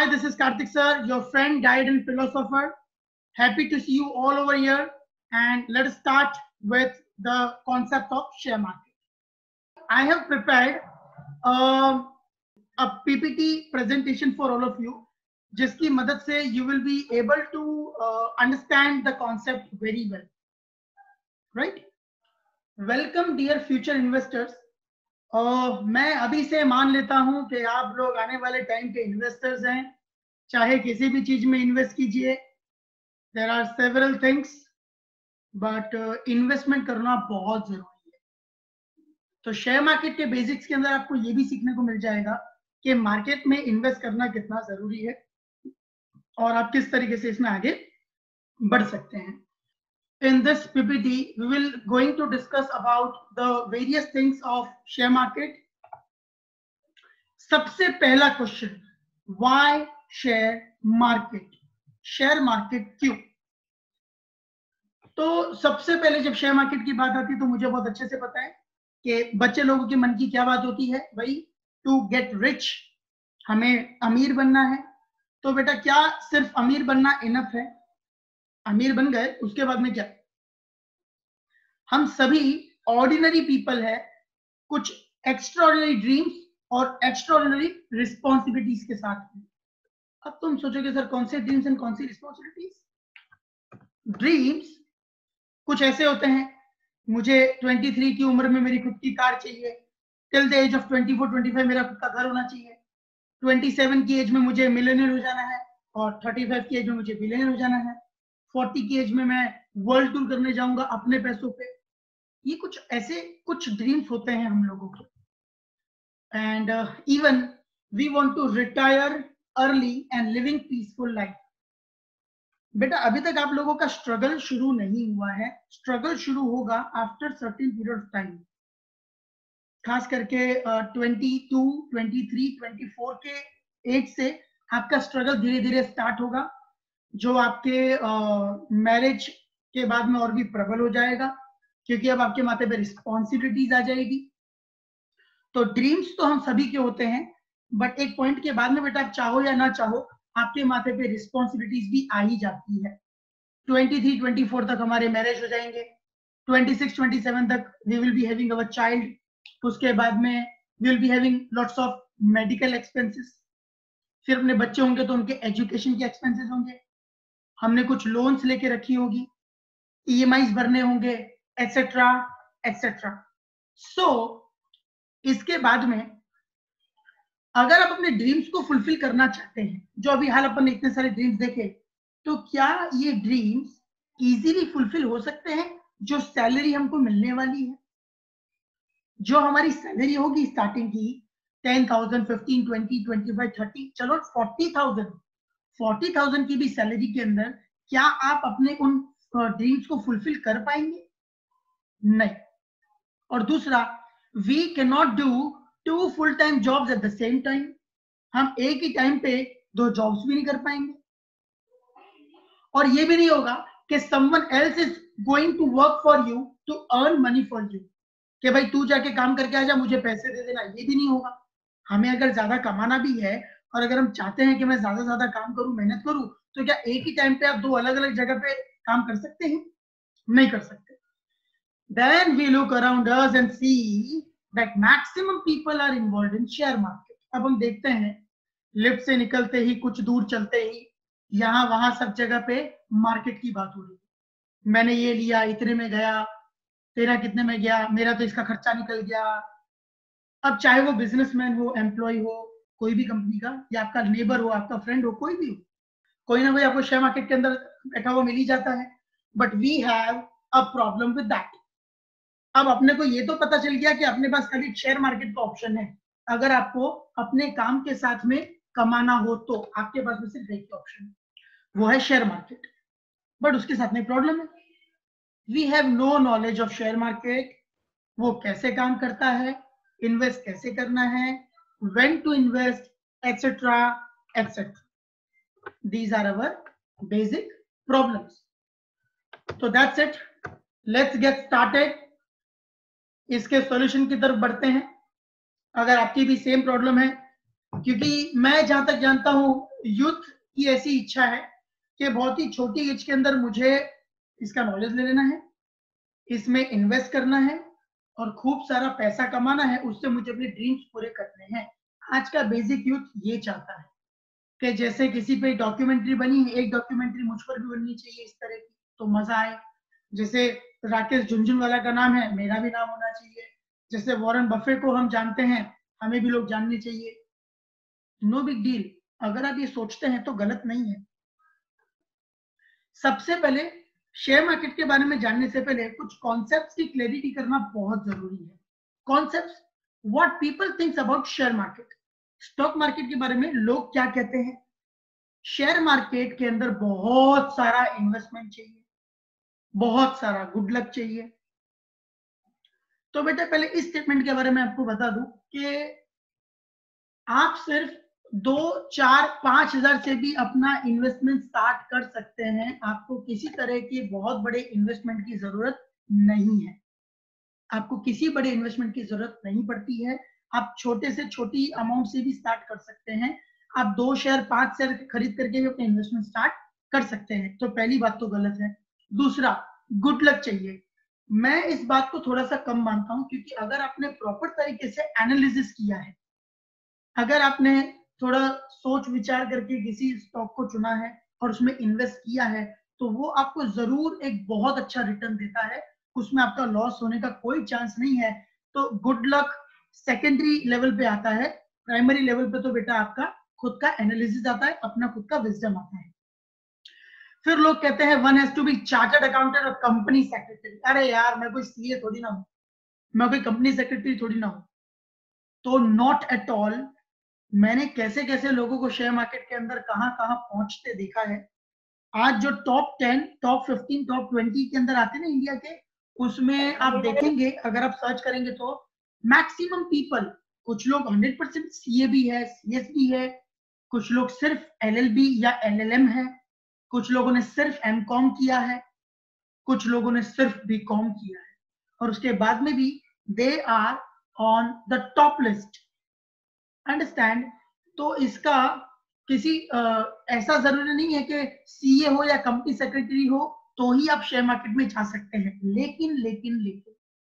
Hi, this is Karthik sir, your friend, guide and philosopher. Happy to see you all over here, and let us start with the concept of share market. I have prepared a PPT presentation for all of you, जिसकी मदद से you will be able to understand the concept very well. Right? Welcome dear future investors. मैं अभी से मान लेता हूं कि आप लोग आने वाले टाइम के इन्वेस्टर्स हैं, चाहे किसी भी चीज में इन्वेस्ट कीजिए. There are several things, but investment करना बहुत जरूरी है. तो शेयर मार्केट के बेसिक्स के अंदर आपको ये भी सीखने को मिल जाएगा कि मार्केट में इन्वेस्ट करना कितना जरूरी है और आप किस तरीके से इसमें आगे बढ़ सकते हैं. In this PPT, we will going to discuss about the various things of share market. सबसे पहला question, why share market? Share market क्यों? तो सबसे पहले जब शेयर मार्केट की बात आती है तो मुझे बहुत अच्छे से पता है कि बच्चे लोगों के मन की क्या बात होती है. भाई, टू गेट रिच, हमें अमीर बनना है. तो बेटा, क्या सिर्फ अमीर बनना इनफ है? अमीर बन गए, उसके बाद में क्या? हम सभी ऑर्डिनरी पीपल है, कुछ एक्स्ट्राऑर्डिनरी ड्रीम्स और एक्स्ट्राऑर्डिनरी रिस्पॉन्सिबिलिटीज के साथ में. अब तुम सोचोगे सर कौन से ड्रीम्स एंड कौन सी रिस्पॉन्सिबिलिटीज? ड्रीम्स कुछ ऐसे होते हैं, मुझे 23 की उम्र में मेरी खुद की कार चाहिए, टिल द एज ऑफ 24-25 मेरा खुद का घर होना चाहिए, 27 की एज में मुझे मिलियनेयर हो जाना है, और 35 की एज में मुझे बिलियनेयर हो जाना है, 40 की एज में मैं वर्ल्ड टूर करने जाऊंगा अपने पैसों पे. ये कुछ ऐसे कुछ ड्रीम्स होते हैं हम लोगों के. And even we want to retire early and living peaceful life. बेटा, अभी तक आप लोगों का स्ट्रगल शुरू नहीं हुआ है. स्ट्रगल शुरू होगा after certain period of time. खास करके 22, 23, 24 के एज से आपका स्ट्रगल धीरे धीरे स्टार्ट होगा, जो आपके मैरिज के बाद में और भी प्रबल हो जाएगा, क्योंकि अब आपके माथे पे रिस्पॉन्सिबिलिटीज आ जाएगी. तो ड्रीम्स तो हम सभी के होते हैं, बट एक पॉइंट के बाद में बेटा, आप चाहो या ना चाहो, आपके माथे पे रिस्पॉन्सिबिलिटीज भी आ ही जाती है. 23, 24 तक हमारे मैरिज हो जाएंगे, 26, 27 तक we will be having our child. उसके बाद में we will be having lots of medical expenses. फिर अपने बच्चे होंगे तो उनके एजुकेशन के एक्सपेंसेस होंगे, हमने कुछ लोन्स लेके रखी होगी, ईएमआईज भरने होंगे, एक्सेट्रा एक्सेट्रा. सो इसके बाद में अगर आप अपने ड्रीम्स को फुलफिल करना चाहते हैं, जो अभी हाल अपन ने इतने सारे ड्रीम्स देखे, तो क्या ये ड्रीम्स इजीली फुलफिल हो सकते हैं? जो सैलरी हमको मिलने वाली है, जो हमारी सैलरी होगी स्टार्टिंग की 10,000, 15, 20, 25, 30, चलो 40,000 की भी सैलरी के अंदर क्या आप अपने उन ड्रीम्स को फुलफिल कर पाएंगे? नहीं. और दूसरा, we can not do 2 full time jobs at the same time. हम एक ही टाइम पे 2 जॉब्स भी नहीं कर पाएंगे. और ये भी नहीं होगा कि someone else is going to work for you to earn money for you, कि भाई तू जाके काम करके आ जा, मुझे पैसे दे देना. ये भी नहीं होगा. हमें अगर ज्यादा कमाना भी है और अगर हम चाहते हैं कि मैं ज्यादा ज्यादा काम करूं, मेहनत करूं, तो क्या एक ही टाइम पे आप 2 अलग अलग जगह पे काम कर सकते हैं? नहीं कर सकते. Then we look around us and see that maximum people are involved in share market. अब हम देखते हैं, लिफ्ट से निकलते ही कुछ दूर चलते ही यहाँ वहां सब जगह पे मार्केट की बात हो रही है. मैंने ये लिया, इतने में गया, तेरा कितने में गया, मेरा तो इसका खर्चा निकल गया. अब चाहे वो बिजनेसमैन हो, एम्प्लॉय हो, कोई भी कंपनी का, या आपका नेबर हो, आपका फ्रेंड हो, कोई भी हो, कोई ना कोई आपको शेयर मार्केट के अंदर बैठा हुआ मिल ही जाता है. But we have a problem with that. अब अपने को ये तो पता चल गया कि अपने पास खाली शेयर मार्केट का ऑप्शन है. अगर आपको अपने काम के साथ में कमाना हो तो आपके पास में सिर्फ एक ऑप्शन है, वो है शेयर मार्केट. बट उसके साथ में प्रॉब्लम है, we have no knowledge of share market. वो कैसे काम करता है, इन्वेस्ट कैसे करना है, when to invest, etcetera etcetera. These are our basic problems. So that's it. Let's get started. इसके सॉल्यूशन की तरफ बढ़ते हैं. अगर आपकी भी सेम प्रॉब्लम है क्योंकि मैं जहां तक जानता हूं यूथ की ऐसी इच्छा है कि बहुत ही छोटी एज के अंदर मुझे इसका नॉलेज ले लेना है, इसमें इन्वेस्ट करना है और खूब सारा पैसा कमाना है, उससे मुझे अपने ड्रीम्स पूरे करने हैं। आज का बेसिक यूथ ये चाहता है कि जैसे किसी पे डॉक्यूमेंट्री बनी है, एक डॉक्यूमेंट्री मुझ पर भी बननी चाहिए इस तरह की, तो मजा आए। जैसे राकेश झुनझुनवाला का नाम है, मेरा भी नाम होना चाहिए। जैसे वॉरेन बफे को हम जानते हैं, हमें भी लोग जानने चाहिए। नो बिग डील, अगर आप ये सोचते हैं तो गलत नहीं है। सबसे पहले शेयर मार्केट के बारे में जानने से पहले कुछ कॉन्सेप्ट्स की क्लैरिटी करना बहुत जरूरी है। Concepts, what people thinks about share market. Stock market के बारे में लोग क्या कहते हैं। शेयर मार्केट के अंदर बहुत सारा इन्वेस्टमेंट चाहिए, बहुत सारा गुड लक चाहिए। तो बेटा पहले इस स्टेटमेंट के बारे में आपको बता दूं कि आप सिर्फ 2, 4, 5,000 से भी अपना इन्वेस्टमेंट स्टार्ट कर सकते हैं। आपको किसी तरह की बहुत बड़े इन्वेस्टमेंट की जरूरत नहीं है। आपको किसी बड़े इन्वेस्टमेंट की जरूरत नहीं पड़ती है। आप छोटे से छोटी अमाउंट से भी स्टार्ट कर सकते हैं। आप 2 शेयर 5 शेयर खरीद करके भी अपना इन्वेस्टमेंट स्टार्ट कर सकते हैं। तो पहली बात तो गलत है। दूसरा, गुड लक चाहिए। मैं इस बात को थोड़ा सा कम मानता हूं, क्योंकि अगर आपने प्रॉपर तरीके से एनालिसिस किया है, अगर आपने थोड़ा सोच विचार करके किसी स्टॉक को चुना है और उसमें इन्वेस्ट किया है, तो वो आपको जरूर एक बहुत अच्छा रिटर्न देता है। उसमें आपका लॉस होने का कोई चांस नहीं है। तो गुड लक सेकेंडरी लेवल पे आता है। प्राइमरी लेवल पे तो बेटा आपका खुद का एनालिसिस आता है, अपना खुद का विजडम आता है। फिर लोग कहते हैं one has to be chartered accountant और कंपनी सेक्रेटरी। अरे यार, मैं कोई सीए थोड़ी ना हूं, मैं कोई कंपनी सेक्रेटरी थोड़ी ना हूं। तो नॉट एट ऑल। मैंने कैसे कैसे लोगों को शेयर मार्केट के अंदर कहां कहां पहुंचते देखा है। आज जो टॉप 10, टॉप 15, टॉप 20 के अंदर आते हैं ना इंडिया के, उसमें आप देखेंगे, अगर आप सर्च करेंगे तो मैक्सिमम पीपल, कुछ लोग 100% सीए भी है, सीएस भी है, कुछ लोग सिर्फ एलएलबी या एलएलएम है, कुछ लोगों ने सिर्फ एमकॉम किया है, कुछ लोगों ने सिर्फ बीकॉम किया है, और उसके बाद में भी they are on the top list. Understand. तो इसका किसी ऐसा जरूरी नहीं है कि सीए हो या कंपनी सेक्रेटरी हो तो ही आप शेयर मार्केट में जा सकते हैं। लेकिन लेकिन लेकिन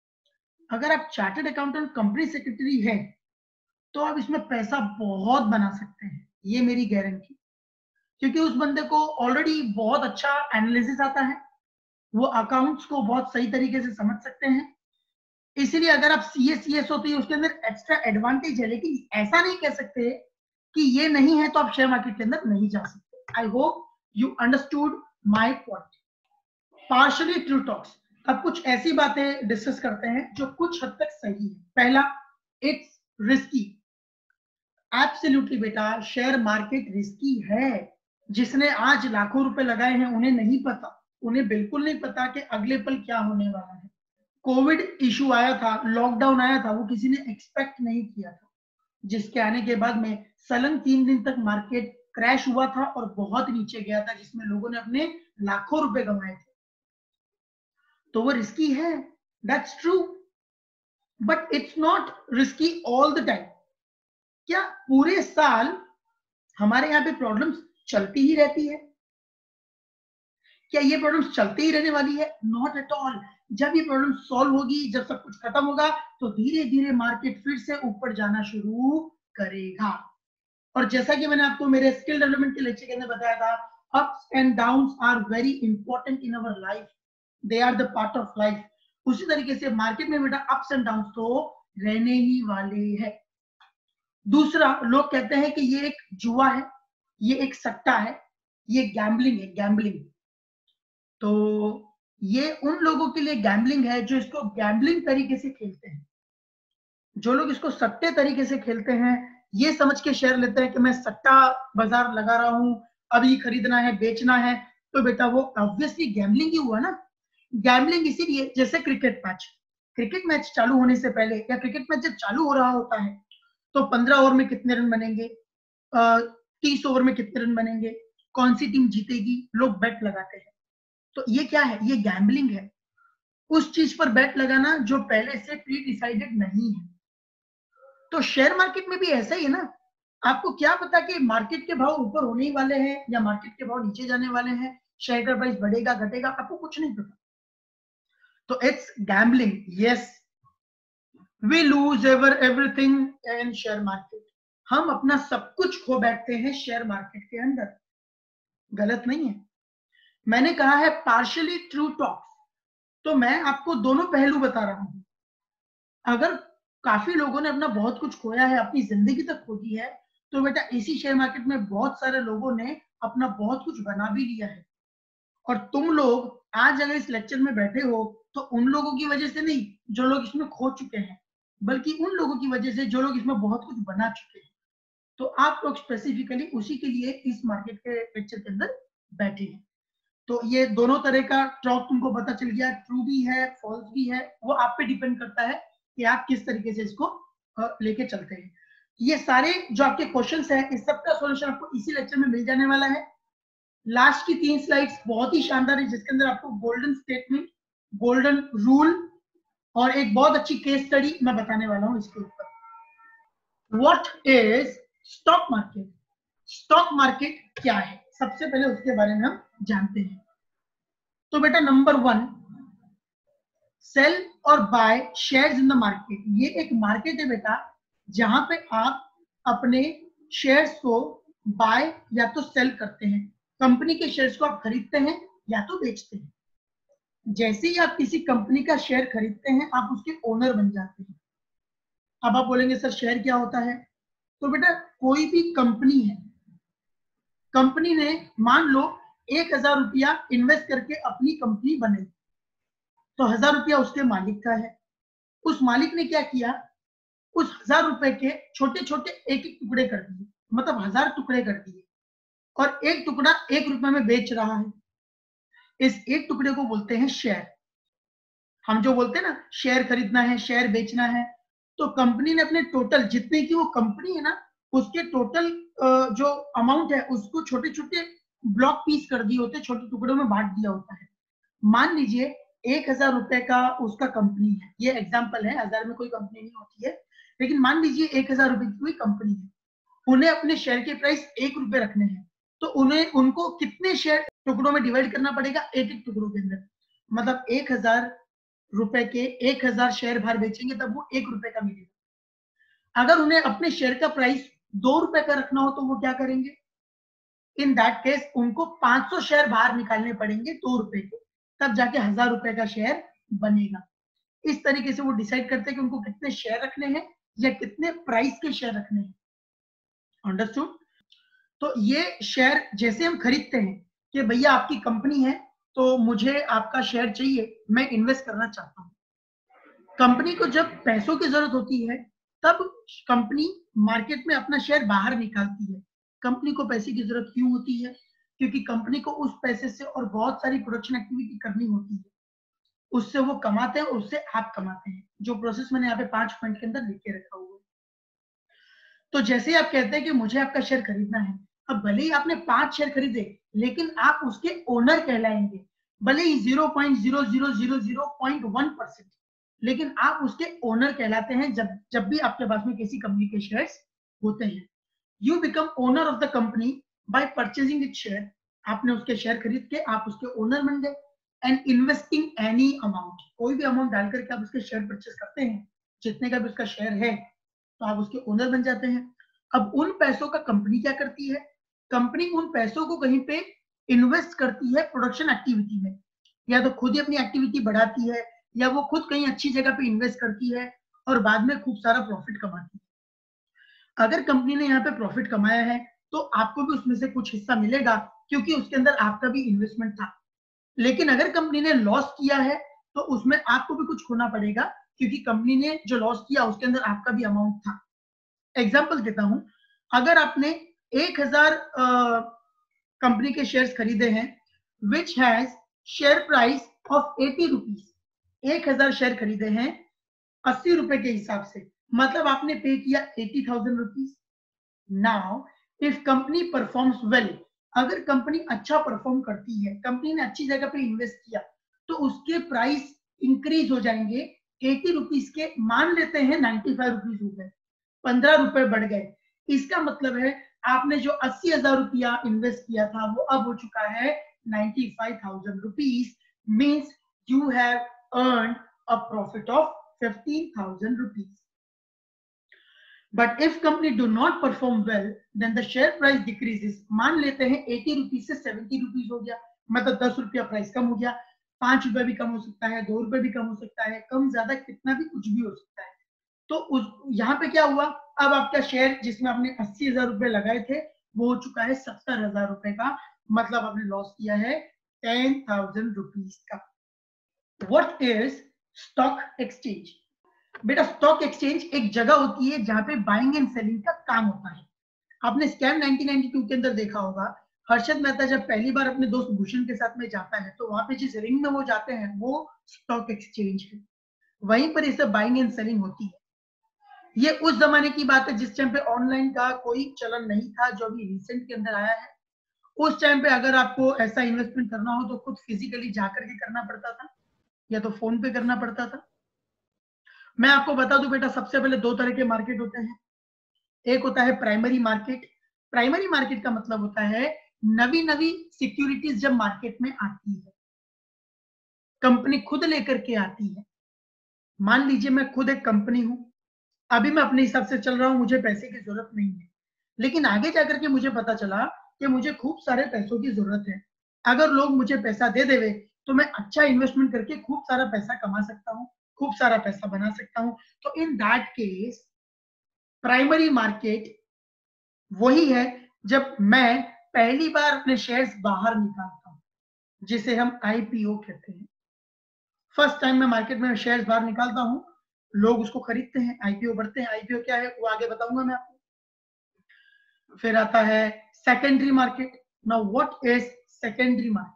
अगर आप चार्टर्ड अकाउंटेंट, कंपनी सेक्रेटरी है, तो आप इसमें पैसा बहुत बना सकते हैं, ये मेरी गारंटी। क्योंकि उस बंदे को ऑलरेडी बहुत अच्छा एनालिसिस आता है, वो अकाउंट्स को बहुत सही तरीके से समझ सकते हैं। इसलिए अगर आप सीएस होती है, उसके अंदर एक्स्ट्रा एडवांटेज है। लेकिन ऐसा नहीं कह सकते कि ये नहीं है तो आप शेयर मार्केट के अंदर नहीं जा सकते। I hope you understood my point. Partially true talks. अब कुछ ऐसी बातें डिस्कस करते हैं जो कुछ हद तक सही है। पहला, इट्स रिस्की। एब्सोल्युटली बेटा, शेयर मार्केट रिस्की है। जिसने आज लाखों रुपए लगाए हैं उन्हें नहीं पता, उन्हें बिल्कुल नहीं पता कि अगले पल क्या होने वाला है। कोविड इशू आया था, लॉकडाउन आया था, वो किसी ने एक्सपेक्ट नहीं किया था, जिसके आने के बाद में सलंग 3 दिन तक मार्केट क्रैश हुआ था और बहुत नीचे गया था, जिसमें लोगों ने अपने लाखों रुपए कमाए थे। तो वो रिस्की है, that's true, but it's not risky all the time. क्या पूरे साल हमारे यहाँ पे प्रॉब्लम्स चलती ही रहती है? क्या ये प्रॉब्लम्स चलती ही रहने वाली है? Not at all. जब ये प्रॉब्लम सॉल्व होगी, जब सब कुछ खत्म होगा, तो धीरे धीरे मार्केट फिर से ऊपर जाना शुरू करेगा। और जैसा कि मैंने आपको मेरे स्किल डेवलपमेंट के लेक्चर के अंदर बताया था, ups and downs are very important in our life, they are the part of life. उसी तरीके से मार्केट में बेटा अप्स एंड डाउन्स तो रहने ही वाले हैं। दूसरा, लोग कहते हैं कि ये एक जुआ है, ये एक सट्टा है, ये गैम्बलिंग है, गैम्बलिंग। तो ये उन लोगों के लिए गैम्बलिंग है जो इसको गैम्बलिंग तरीके से खेलते हैं। जो लोग इसको सट्टे तरीके से खेलते हैं, ये समझ के शेयर लेते हैं कि मैं सट्टा बाजार लगा रहा हूं, अभी खरीदना है, बेचना है, तो बेटा वो ऑब्वियसली गैम्बलिंग ही हुआ ना। गैम्बलिंग इसीलिए, जैसे क्रिकेट मैच चालू होने से पहले या क्रिकेट मैच जब चालू हो रहा होता है, तो 15 ओवर में कितने रन बनेंगे, 30 ओवर में कितने रन बनेंगे, कौन सी टीम जीतेगी, लोग बेट लगाते हैं। तो ये क्या है? ये गैम्बलिंग है। उस चीज पर बेट लगाना जो पहले से प्री डिसाइडेड नहीं है। तो शेयर मार्केट में भी ऐसा ही है ना। आपको क्या पता कि मार्केट के भाव ऊपर होने ही वाले हैं या मार्केट के भाव नीचे जाने वाले हैं, शेयर का प्राइस बढ़ेगा घटेगा, आपको कुछ नहीं पता। तो it's gambling. Yes, we lose everything in share market. हम अपना सब कुछ खो बैठते हैं शेयर मार्केट के अंदर। गलत नहीं है। मैंने कहा है पार्शियली ट्रू टॉक्स, तो मैं आपको दोनों पहलू बता रहा हूं। अगर काफी लोगों ने अपना बहुत कुछ खोया है, अपनी जिंदगी तक खो दी है, तो बेटा इसी शेयर मार्केट में बहुत सारे लोगों ने अपना बहुत कुछ बना भी लिया है। और तुम लोग आज अगर इस लेक्चर में बैठे हो तो उन लोगों की वजह से नहीं जो लोग इसमें खो चुके हैं, बल्कि उन लोगों की वजह से जो लोग इसमें बहुत कुछ बना चुके हैं। तो आप लोग स्पेसिफिकली उसी के लिए इस मार्केट के लेक्चर के अंदर बैठे हैं। तो ये दोनों तरह का टॉक तुमको पता चल गया, ट्रू भी है फॉल्स भी है, वो आप पे डिपेंड करता है कि आप किस तरीके से इसको लेके चलते हैं। ये सारे जो आपके क्वेश्चंस हैं, इस सब का सॉल्यूशन आपको इसी लेक्चर में मिल जाने वाला है। लास्ट की 3 स्लाइड्स बहुत ही शानदार है, जिसके अंदर आपको गोल्डन स्टेटमेंट, गोल्डन रूल और एक बहुत अच्छी केस स्टडी मैं बताने वाला हूं इसके ऊपर। What is stock market? Stock market क्या है, सबसे पहले उसके बारे में हम जानते हैं। तो बेटा नंबर 1, सेल और buy shares in the market. ये एक मार्केट है बेटा, जहां पे आप अपने शेयर्स को बाय या तो सेल करते हैं। कंपनी के शेयर्स को आप खरीदते हैं या तो बेचते हैं। जैसे ही आप किसी कंपनी का शेयर खरीदते हैं, आप उसके ओनर बन जाते हैं। अब आप बोलेंगे सर शेयर क्या होता है? तो बेटा कोई भी कंपनी है, कंपनी ने मान लो 1000 रुपया इन्वेस्ट करके अपनी कंपनी बनाई, तो 1000 रुपया उसके मालिक का है। उस मालिक ने क्या किया, उस 1000 रुपए के छोटे छोटे एक एक टुकड़े कर दिए, मतलब 1000 टुकड़े कर दिए, और एक टुकड़ा 1 रुपए में बेच रहा है। इस एक टुकड़े को बोलते हैं शेयर। हम जो बोलते हैं ना शेयर खरीदना है, शेयर बेचना है, तो कंपनी ने अपने टोटल जितने की वो कंपनी है ना, उसके टोटल जो अमाउंट है उसको छोटे छोटे ब्लॉक पीस कर दिए होते, छोटे टुकड़ों में बांट दिया होता है। मान लीजिए 1000 रुपए का उसका कंपनी है, ये एग्जांपल है, 1000 में कोई कंपनी नहीं होती है, लेकिन मान लीजिए 1000 रुपए की कोई कंपनी है। उन्हें अपने शेयर के प्राइस 1 रुपए रखने हैं, तो उनको कितने शेयर टुकड़ों में डिवाइड करना पड़ेगा? एक एक टुकड़ों के अंदर। मतलब 1000 रुपए के 1000 शेयर बाहर बेचेंगे तब वो 1 रुपए का मिलेगा। अगर उन्हें अपने शेयर का प्राइस 2 रुपए का रखना हो तो वो क्या करेंगे? इन दैट केस उनको 500 शेयर बाहर निकालने पड़ेंगे 2 रुपए के, तब जाके 1000 रुपए का शेयर बनेगा। इस तरीके से वो डिसाइड करते हैं कि उनको कितने शेयर रखने हैं या कितने प्राइस के शेयर रखने हैं। अंडरस्टूड? तो ये शेयर जैसे हम खरीदते हैं कि भैया आपकी कंपनी है तो मुझे आपका शेयर चाहिए, मैं इन्वेस्ट करना चाहता हूँ। कंपनी को जब पैसों की जरूरत होती है तब कंपनी मार्केट में अपना शेयर बाहर निकालती है। कंपनी को पैसे की जरूरत क्यों होती है? क्योंकि कंपनी को उस पैसे से और बहुत सारी प्रोडक्शन एक्टिविटी करनी होती है, उससे वो कमाते हैं और उससे आप कमाते हैं, जो प्रोसेस मैंने यहाँ पे 5 पॉइंट के अंदर लिख के रखा हुआ है। तो जैसे आप कहते हैं कि मुझे आपका शेयर खरीदना है, अब भले ही आपने 5 शेयर खरीदे, लेकिन आप उसके ओनर कहलाएंगे। भले ही 0.00001%, लेकिन आप उसके ओनर कहलाते हैं जब भी आपके पास में किसी कंपनी के शेयर्स होते हैं। You become owner of the company by purchasing it share. आपने उसके शेयर खरीद के आप उसके ओनर बन गए। एंड इन्वेस्टिंग एनी अमाउंट, कोई भी अमाउंट डाल करके आप उसके शेयर परचेज करते हैं, जितने का भी उसका शेयर है, तो आप उसके ओनर बन जाते हैं। अब उन पैसों का कंपनी क्या करती है? कंपनी उन पैसों को कहीं पे इन्वेस्ट करती है प्रोडक्शन एक्टिविटी में, या तो खुद ही अपनी एक्टिविटी बढ़ाती है, या वो खुद कहीं अच्छी जगह पे इन्वेस्ट करती है और बाद में खूब सारा प्रॉफिट कमाती है। अगर कंपनी ने यहाँ पे प्रॉफिट कमाया है तो आपको भी उसमें से कुछ हिस्सा मिलेगा, क्योंकि उसके अंदर आपका भी इन्वेस्टमेंट था। लेकिन अगर कंपनी ने लॉस किया है तो उसमें आपको भी कुछ खोना पड़ेगा, क्योंकि कंपनी ने जो लॉस किया उसके अंदर आपका भी अमाउंट था। एग्जांपल देता हूं, अगर आपने 1000 कंपनी के शेयर्स खरीदे हैं which has share price of 80 rupees, 1000 share खरीदे हैं 80 रुपए के हिसाब से, मतलब आपने पे किया 80,000 rupees. Now if company performs well, अगर कंपनी अच्छा परफॉर्म करती है, कंपनी ने अच्छी जगह पे इन्वेस्ट किया, तो उसके प्राइस इंक्रीज हो जाएंगे। 80 रुपीज के मान लेते हैं 95 रुपीज हो गए, 15 रुपए बढ़ गए। इसका मतलब है आपने जो 80,000 रुपया इन्वेस्ट किया था वो अब हो चुका है 95,000 rupees, means you have earned a profit of 15,000 rupees. But if company do not perform well, then the share price decreases. मान लेते हैं 80 रुपीज से 70 रुपीज हो गया, मतलब 10 रुपया प्राइस कम हो गया, 5 रुपए भी कम हो सकता है, 2 रुपए भी कम हो सकता है, कम ज्यादा कितना भी कुछ भी हो सकता है। तो यहाँ पे क्या हुआ, अब आपका शेयर जिसमें आपने 80,000 रुपए लगाए थे वो हो चुका है 70,000 रुपए का, मतलब आपने लॉस किया है 10,000 रुपीज का। What is stock exchange? बेटा स्टॉक एक्सचेंज एक जगह होती है जहां पे बाइंग एंड सेलिंग का काम होता है। आपने स्कैम 1992 के अंदर देखा होगा, हर्षद मेहता जब पहली बार अपने दोस्त भूषण के साथ में जाता है तो वहां पे जिस रिंग में वो जाते हैं वो स्टॉक एक्सचेंज है, वहीं पर इसे बाइंग एंड सेलिंग होती है। ये उस जमाने की बात है जिस टाइम पे ऑनलाइन का कोई चलन नहीं था, जो अभी रिसेंट के अंदर आया है। उस टाइम पे अगर आपको ऐसा इन्वेस्टमेंट करना हो तो खुद फिजिकली जाकर के करना पड़ता था या तो फोन पे करना पड़ता था। मैं आपको बता दूं बेटा, सबसे पहले दो तरह के मार्केट होते हैं। एक होता है प्राइमरी मार्केट। प्राइमरी मार्केट का मतलब होता है नवी नवी सिक्योरिटीज जब मार्केट में आती है, कंपनी खुद लेकर के आती है। मान लीजिए मैं खुद एक कंपनी हूं, अभी मैं अपने हिसाब से चल रहा हूं, मुझे पैसे की जरूरत नहीं है, लेकिन आगे जाकर के मुझे पता चला कि मुझे खूब सारे पैसों की जरूरत है। अगर लोग मुझे पैसा दे देवे तो मैं अच्छा इन्वेस्टमेंट करके खूब सारा पैसा कमा सकता हूँ, खूब सारा पैसा बना सकता हूं। तो in that case primary market वही है जब मैं पहली बार अपने शेयर्स बाहर निकालता हूं, जिसे हम आईपीओ कहते हैं। फर्स्ट टाइम मैं मार्केट में शेयर्स बाहर निकालता हूं, लोग उसको खरीदते हैं, आईपीओ बढ़ते हैं। आईपीओ क्या है वो आगे बताऊंगा मैं आपको। फिर आता है secondary market. Now what is secondary market?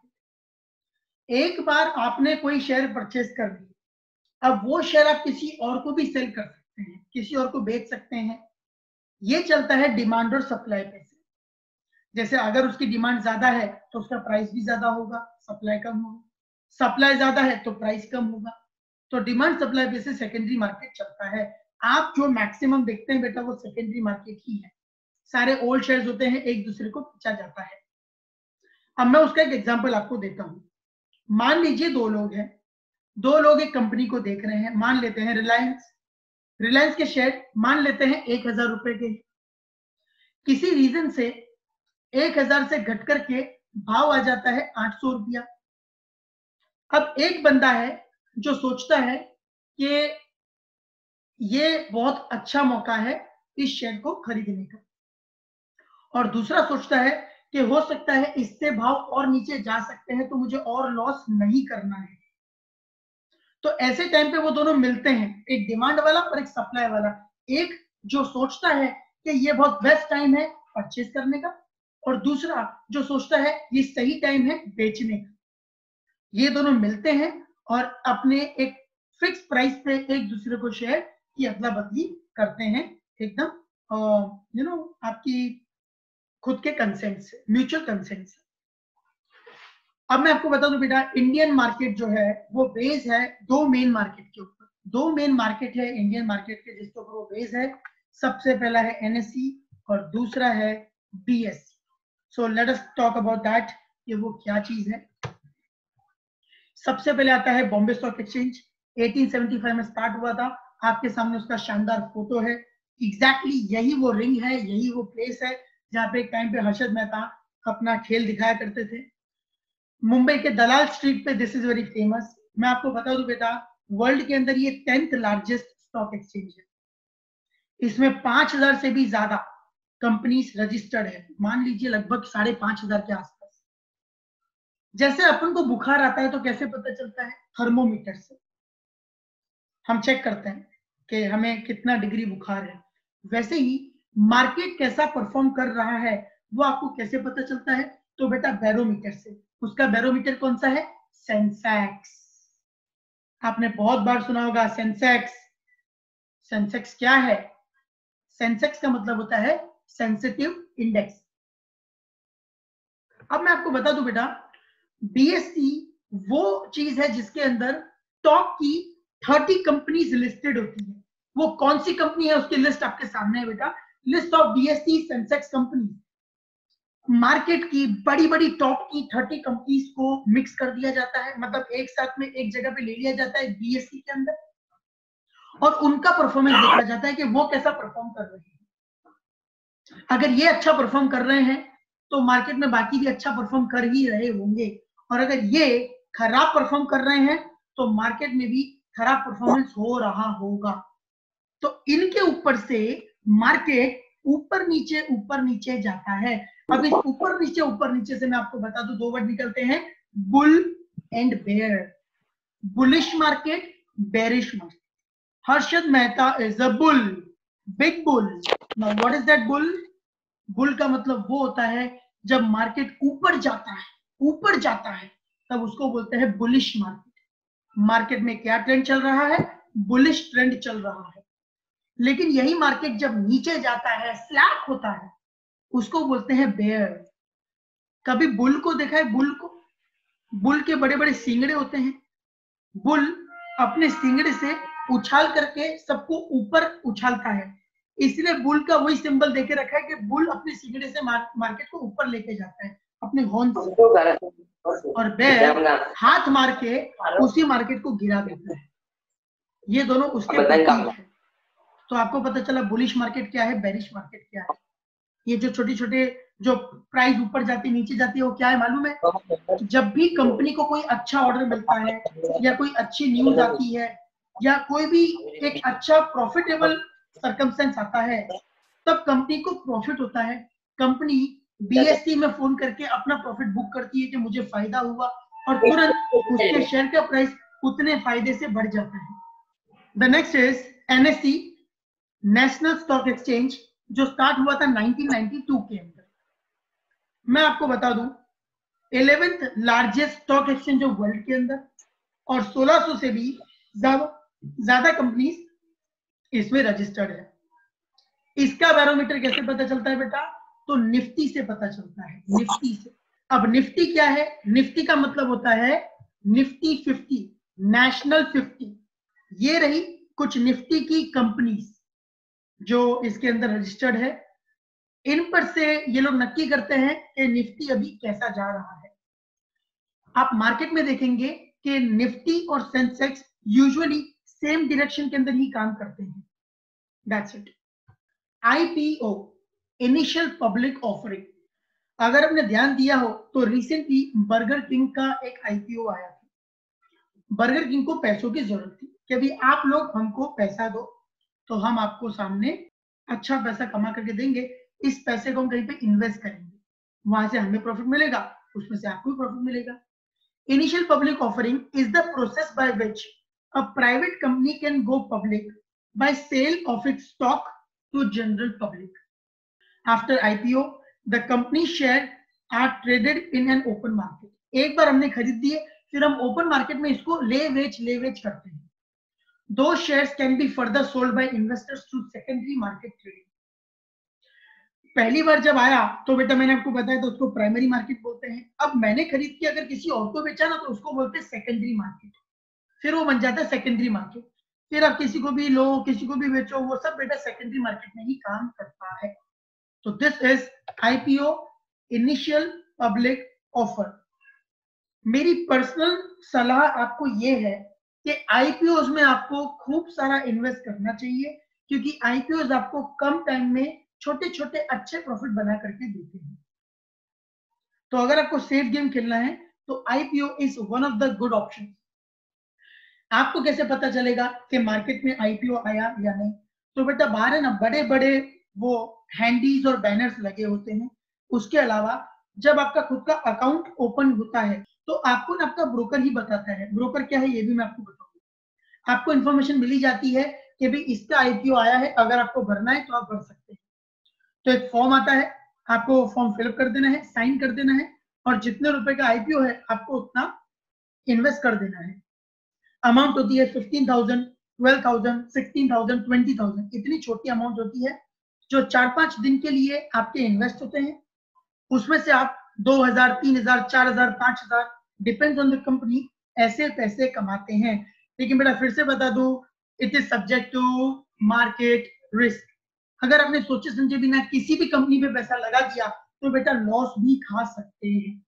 एक बार आपने कोई शेयर परचेज कर लिया, अब वो शेयर आप किसी और को भी सेल कर सकते हैं, किसी और को बेच सकते हैं। ये चलता है डिमांड और सप्लाई पे से। जैसे अगर उसकी डिमांड ज्यादा है तो उसका प्राइस भी ज्यादा होगा, सप्लाई कम होगा। सप्लाई ज्यादा है तो प्राइस कम होगा। तो डिमांड सप्लाई पे से सेकेंडरी मार्केट चलता है। आप जो मैक्सिमम देखते हैं बेटा वो सेकेंडरी मार्केट ही है। सारे ओल्ड शेयर्स होते हैं, एक दूसरे को बेचा जाता है। अब मैं उसका एक एग्जांपल आपको देता हूं। मान लीजिए दो लोग हैं, दो लोग एक कंपनी को देख रहे हैं, मान लेते हैं रिलायंस। रिलायंस के शेयर मान लेते हैं 1,000 रुपए के। किसी रीजन से 1,000 से घट करके भाव आ जाता है 800 रुपया। अब एक बंदा है जो सोचता है कि ये बहुत अच्छा मौका है इस शेयर को खरीदने का, और दूसरा सोचता है कि हो सकता है इससे भाव और नीचे जा सकते हैं तो मुझे और लॉस नहीं करना है। तो ऐसे टाइम पे वो दोनों मिलते हैं, एक डिमांड वाला और एक सप्लाई वाला। एक जो सोचता है कि ये बहुत बेस्ट टाइम है परचेज करने का, और दूसरा जो सोचता है ये सही टाइम है बेचने का। ये दोनों मिलते हैं और अपने एक फिक्स प्राइस पे एक दूसरे को शेयर की अदला बदली करते हैं, एकदम आपकी खुद के कंसेंट से, म्यूचुअल कंसेंट से। अब मैं आपको बता दूं बेटा, इंडियन मार्केट जो है वो बेस है दो मेन मार्केट के ऊपर। दो मेन मार्केट है इंडियन मार्केट के जिसके ऊपर वो बेस है। सबसे पहला है एनएसई और दूसरा है BSE. So let us talk about that, कि वो क्या चीज है। सबसे पहले आता है बॉम्बे स्टॉक एक्सचेंज। 1875 में स्टार्ट हुआ था। आपके सामने उसका शानदार फोटो है। एग्जैक्टली यही वो रिंग है, यही वो प्लेस है जहां पे एक टाइम पे हर्षद मेहता अपना खेल दिखाया करते थे। मुंबई के दलाल स्ट्रीट पे दिस इज वेरी फेमस। मैं आपको बता दूं बेटा, वर्ल्ड के अंदर ये 10th लार्जेस्ट स्टॉक एक्सचेंज है। इसमें 5,000 से भी ज्यादा कंपनीज रजिस्टर्ड है। मान लीजिए लगभग 5,500 के आसपास। जैसे अपन को बुखार आता है तो कैसे पता चलता है? थर्मोमीटर से हम चेक करते हैं कि हमें कितना डिग्री बुखार है। वैसे ही मार्केट कैसा परफॉर्म कर रहा है वो आपको कैसे पता चलता है? तो बेटा बैरोमीटर से। उसका बैरोमीटर कौन सा है? सेंसेक्स। आपने बहुत बार सुना होगा सेंसेक्स। सेंसेक्स क्या है? सेंसेक्स का मतलब होता है सेंसिटिव इंडेक्स। अब मैं आपको बता दूं बेटा, बीएसई वो चीज है जिसके अंदर टॉप की 30 कंपनीज लिस्टेड होती है। वो कौन सी कंपनी है उसकी लिस्ट आपके सामने है बेटा। List of BSE Sensex company, market की बड़ी बड़ी टॉप की 30 कंपनीज को मिक्स कर दिया जाता है, मतलब एक साथ में एक जगह पे ले लिया जाता है BSE के अंदर, और उनका परफॉर्मेंस देखा जाता है कि वो कैसा परफॉर्म कर रहे हैं। अगर ये अच्छा परफॉर्म कर रहे हैं तो मार्केट में बाकी भी अच्छा परफॉर्म कर ही रहे होंगे, और अगर ये खराब परफॉर्म कर रहे हैं तो मार्केट में भी खराब परफॉर्मेंस हो रहा होगा। तो इनके ऊपर से मार्केट ऊपर नीचे जाता है। अब इस ऊपर नीचे से मैं आपको बता दूं, दो वर्ड निकलते हैं, bull and bear. Bullish market, bearish market. Harshad Mehta is a bull, big bull. Now what is that bull? Bull का मतलब वो होता है जब मार्केट ऊपर जाता है तब उसको बोलते हैं बुलिश मार्केट। मार्केट में क्या ट्रेंड चल रहा है? बुलिश ट्रेंड चल रहा है। लेकिन यही मार्केट जब नीचे जाता है, स्लैक होता है, उसको बोलते हैं बेयर। कभी बुल को देखा है? बुल को, बुल के बड़े बड़े सींगड़े होते हैं। बुल अपने सींगड़े से उछाल करके सबको ऊपर उछालता है, इसलिए बुल का वही सिंबल देके रखा है कि बुल अपने सींगड़े से मार्केट को ऊपर लेके जाता है अपने हॉर्न से, और बेयर हाथ मार के उसी मार्केट को गिरा देता है। ये दोनों उसके प्रतीक है। तो आपको पता चला बुलिश मार्केट क्या है, बेरिश मार्केट क्या है। ये जो छोटे छोटे जो प्राइस ऊपर जाती नीचे जाती है वो क्या है मालूम है? जब भी कंपनी को कोई अच्छा ऑर्डर मिलता है, या कोई अच्छी न्यूज आती है, या कोई भी एक अच्छा प्रॉफिटेबल सर्कमस्टेंस आता है, तब कंपनी को प्रॉफिट होता है। कंपनी BSE में फोन करके अपना प्रॉफिट बुक करती है कि मुझे फायदा हुआ, और तुरंत उसके शेयर का प्राइस उतने फायदे से बढ़ जाता है। The next is NSE, national stock exchange, जो स्टार्ट हुआ था 1992 के अंदर। मैं आपको बता दूं 11th largest stock exchange of world के अंदर, और 1600 से भी ज्यादा कंपनीज इसमें रजिस्टर्ड है। इसका बैरोमीटर कैसे पता चलता है बेटा? तो निफ्टी से पता चलता है, निफ्टी से। अब निफ्टी क्या है? निफ्टी का मतलब होता है निफ्टी 50, नेशनल 50। ये रही कुछ निफ्टी की कंपनीज जो इसके अंदर रजिस्टर्ड है। इन पर से ये लोग नक्की करते हैं कि निफ्टी अभी कैसा जा रहा है। आप मार्केट में देखेंगे कि निफ्टी और सेंसेक्स यूजुअली सेम डायरेक्शन के अंदर ही काम करते हैं। That's it. IPO, initial public offering. अगर आपने ध्यान दिया हो तो रिसेंटली बर्गर किंग का एक IPO आया था। बर्गर किंग को पैसों की जरूरत थी कि अभी आप लोग हमको पैसा दो तो हम आपको सामने अच्छा पैसा कमा करके देंगे, इस पैसे को हम कहीं पे इन्वेस्ट करेंगे, वहां से हमें प्रॉफिट मिलेगा, उसमें से आपको भी प्रॉफिट मिलेगा। Initial public offering is the process by which a private company can go public by sale of its stock to general public. After IPO, the company share are traded in an open market. एक बार हमने खरीद दिए, फिर हम open market में इसको ले vetch करते हैं। Those shares can be further sold by investors through secondary market trading. पहली बार जब आया तो बेटा मैंने आपको बताया तो उसको प्राइमरी मार्केट बोलते हैं। अब मैंने खरीद के अगर किसी और को बेचा ना तो उसको बोलते हैं सेकेंडरी मार्केट, फिर वो बन जाता है सेकेंडरी मार्केट। फिर आप किसी को भी लो, किसी को भी बेचो, वो सब बेटा सेकेंडरी मार्केट में ही काम करता है। तो this is IPO, initial public offer. मेरी पर्सनल सलाह आपको ये है कि IPOs में आपको खूब सारा इन्वेस्ट करना चाहिए, क्योंकि IPOs आपको कम टाइम में छोटे छोटे अच्छे प्रॉफिट बना करके देते हैं। तो अगर आपको सेफ गेम खेलना है तो IPO is one of the good option. आपको कैसे पता चलेगा कि मार्केट में IPO आया या नहीं? तो बेटा बाहर है ना बड़े बड़े वो हैंडीज और बैनर्स लगे होते हैं। उसके अलावा जब आपका खुद का अकाउंट ओपन होता है तो आपको ना आपका ब्रोकर ही बताता है। ब्रोकर क्या है ये भी मैं आपको बताऊंगा। आपको इन्फॉर्मेशन मिली जाती है कि भाई इसका IPO आया है, अगर आपको भरना है तो आप भर सकते हैं। तो एक फॉर्म आता है, आपको फॉर्म फिलअप कर देना है, साइन कर देना है, और जितने रुपए का IPO है आपको उतना इन्वेस्ट कर देना है। अमाउंट होती है 15,000, 12,000, 16,000, 20,000। इतनी छोटी अमाउंट होती है जो 4-5 दिन के लिए आपके इन्वेस्ट होते हैं। उसमें से आप 2,000, 3,000, 4,000, 5,000 डिपेंड्स ऑन द कंपनी ऐसे पैसे कमाते हैं। लेकिन बेटा फिर से बता दूं, it is subject to market risk. अगर आपने सोचे समझे बिना किसी भी कंपनी पे पैसा लगा दिया तो बेटा लॉस भी खा सकते हैं।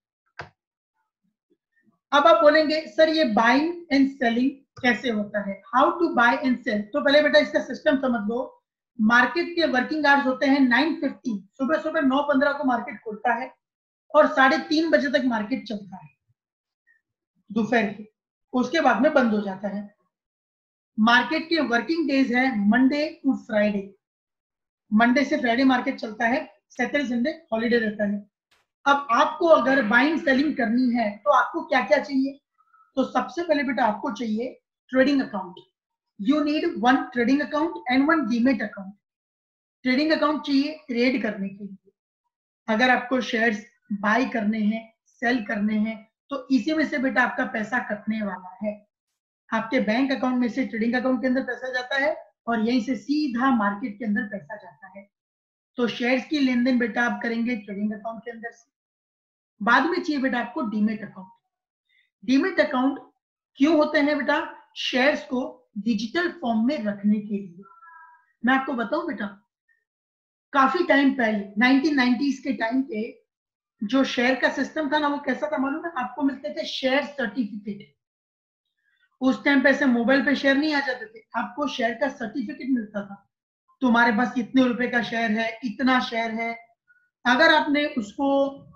अब आप बोलेंगे सर ये बाइंग एंड सेलिंग कैसे होता है, how to buy and sell. तो पहले बेटा इसका सिस्टम समझ लो। मार्केट के वर्किंग आवर्स होते हैं 9:50, सुबह सुबह 9:15 को मार्केट खुलता है और 3:30 बजे तक मार्केट चलता है दोपहर के, उसके बाद में बंद हो जाता है। मार्केट के वर्किंग डेज है मंडे टू फ्राइडे, मंडे से फ्राइडे मार्केट चलता है, सैटरडे संडे हॉलीडे रहता है। अब आपको अगर बाइंग सेलिंग करनी है तो आपको क्या क्या चाहिए, तो सबसे पहले बेटा आपको चाहिए trading account. You need 1 trading account and 1 demat account. Trading account चाहिए ट्रेड करने के लिए, अगर आपको शेयर्स बाय करने हैं सेल करने हैं तो इसी में से बेटा आपका पैसा कटने वाला है। आपके बैंक अकाउंट में से ट्रेडिंग अकाउंट के अंदर पैसा जाता है और यहीं से सीधा मार्केट के अंदर पैसा जाता है। तो शेयर्स की लेन देन बेटा आप करेंगे ट्रेडिंग अकाउंट के अंदर से। बाद में चाहिए बेटा आपको डीमेट अकाउंट। डीमेट अकाउंट क्यों होते हैं बेटा, शेयर्स को डिजिटल फॉर्म में रखने के लिए। मैं आपको बताऊं बेटा, काफी टाइम पहले 1990s के टाइम पे जो शेयर का सिस्टम था ना वो कैसा था मालूम है, आपको मिलते थे शेयर सर्टिफिकेट। उस टाइम पे ऐसे मोबाइल पे शेयर नहीं आ जाते थे, आपको शेयर का सर्टिफिकेट मिलता था। तुम्हारे पास इतने रुपए का शेयर है, इतना शेयर है, अगर आपने उसको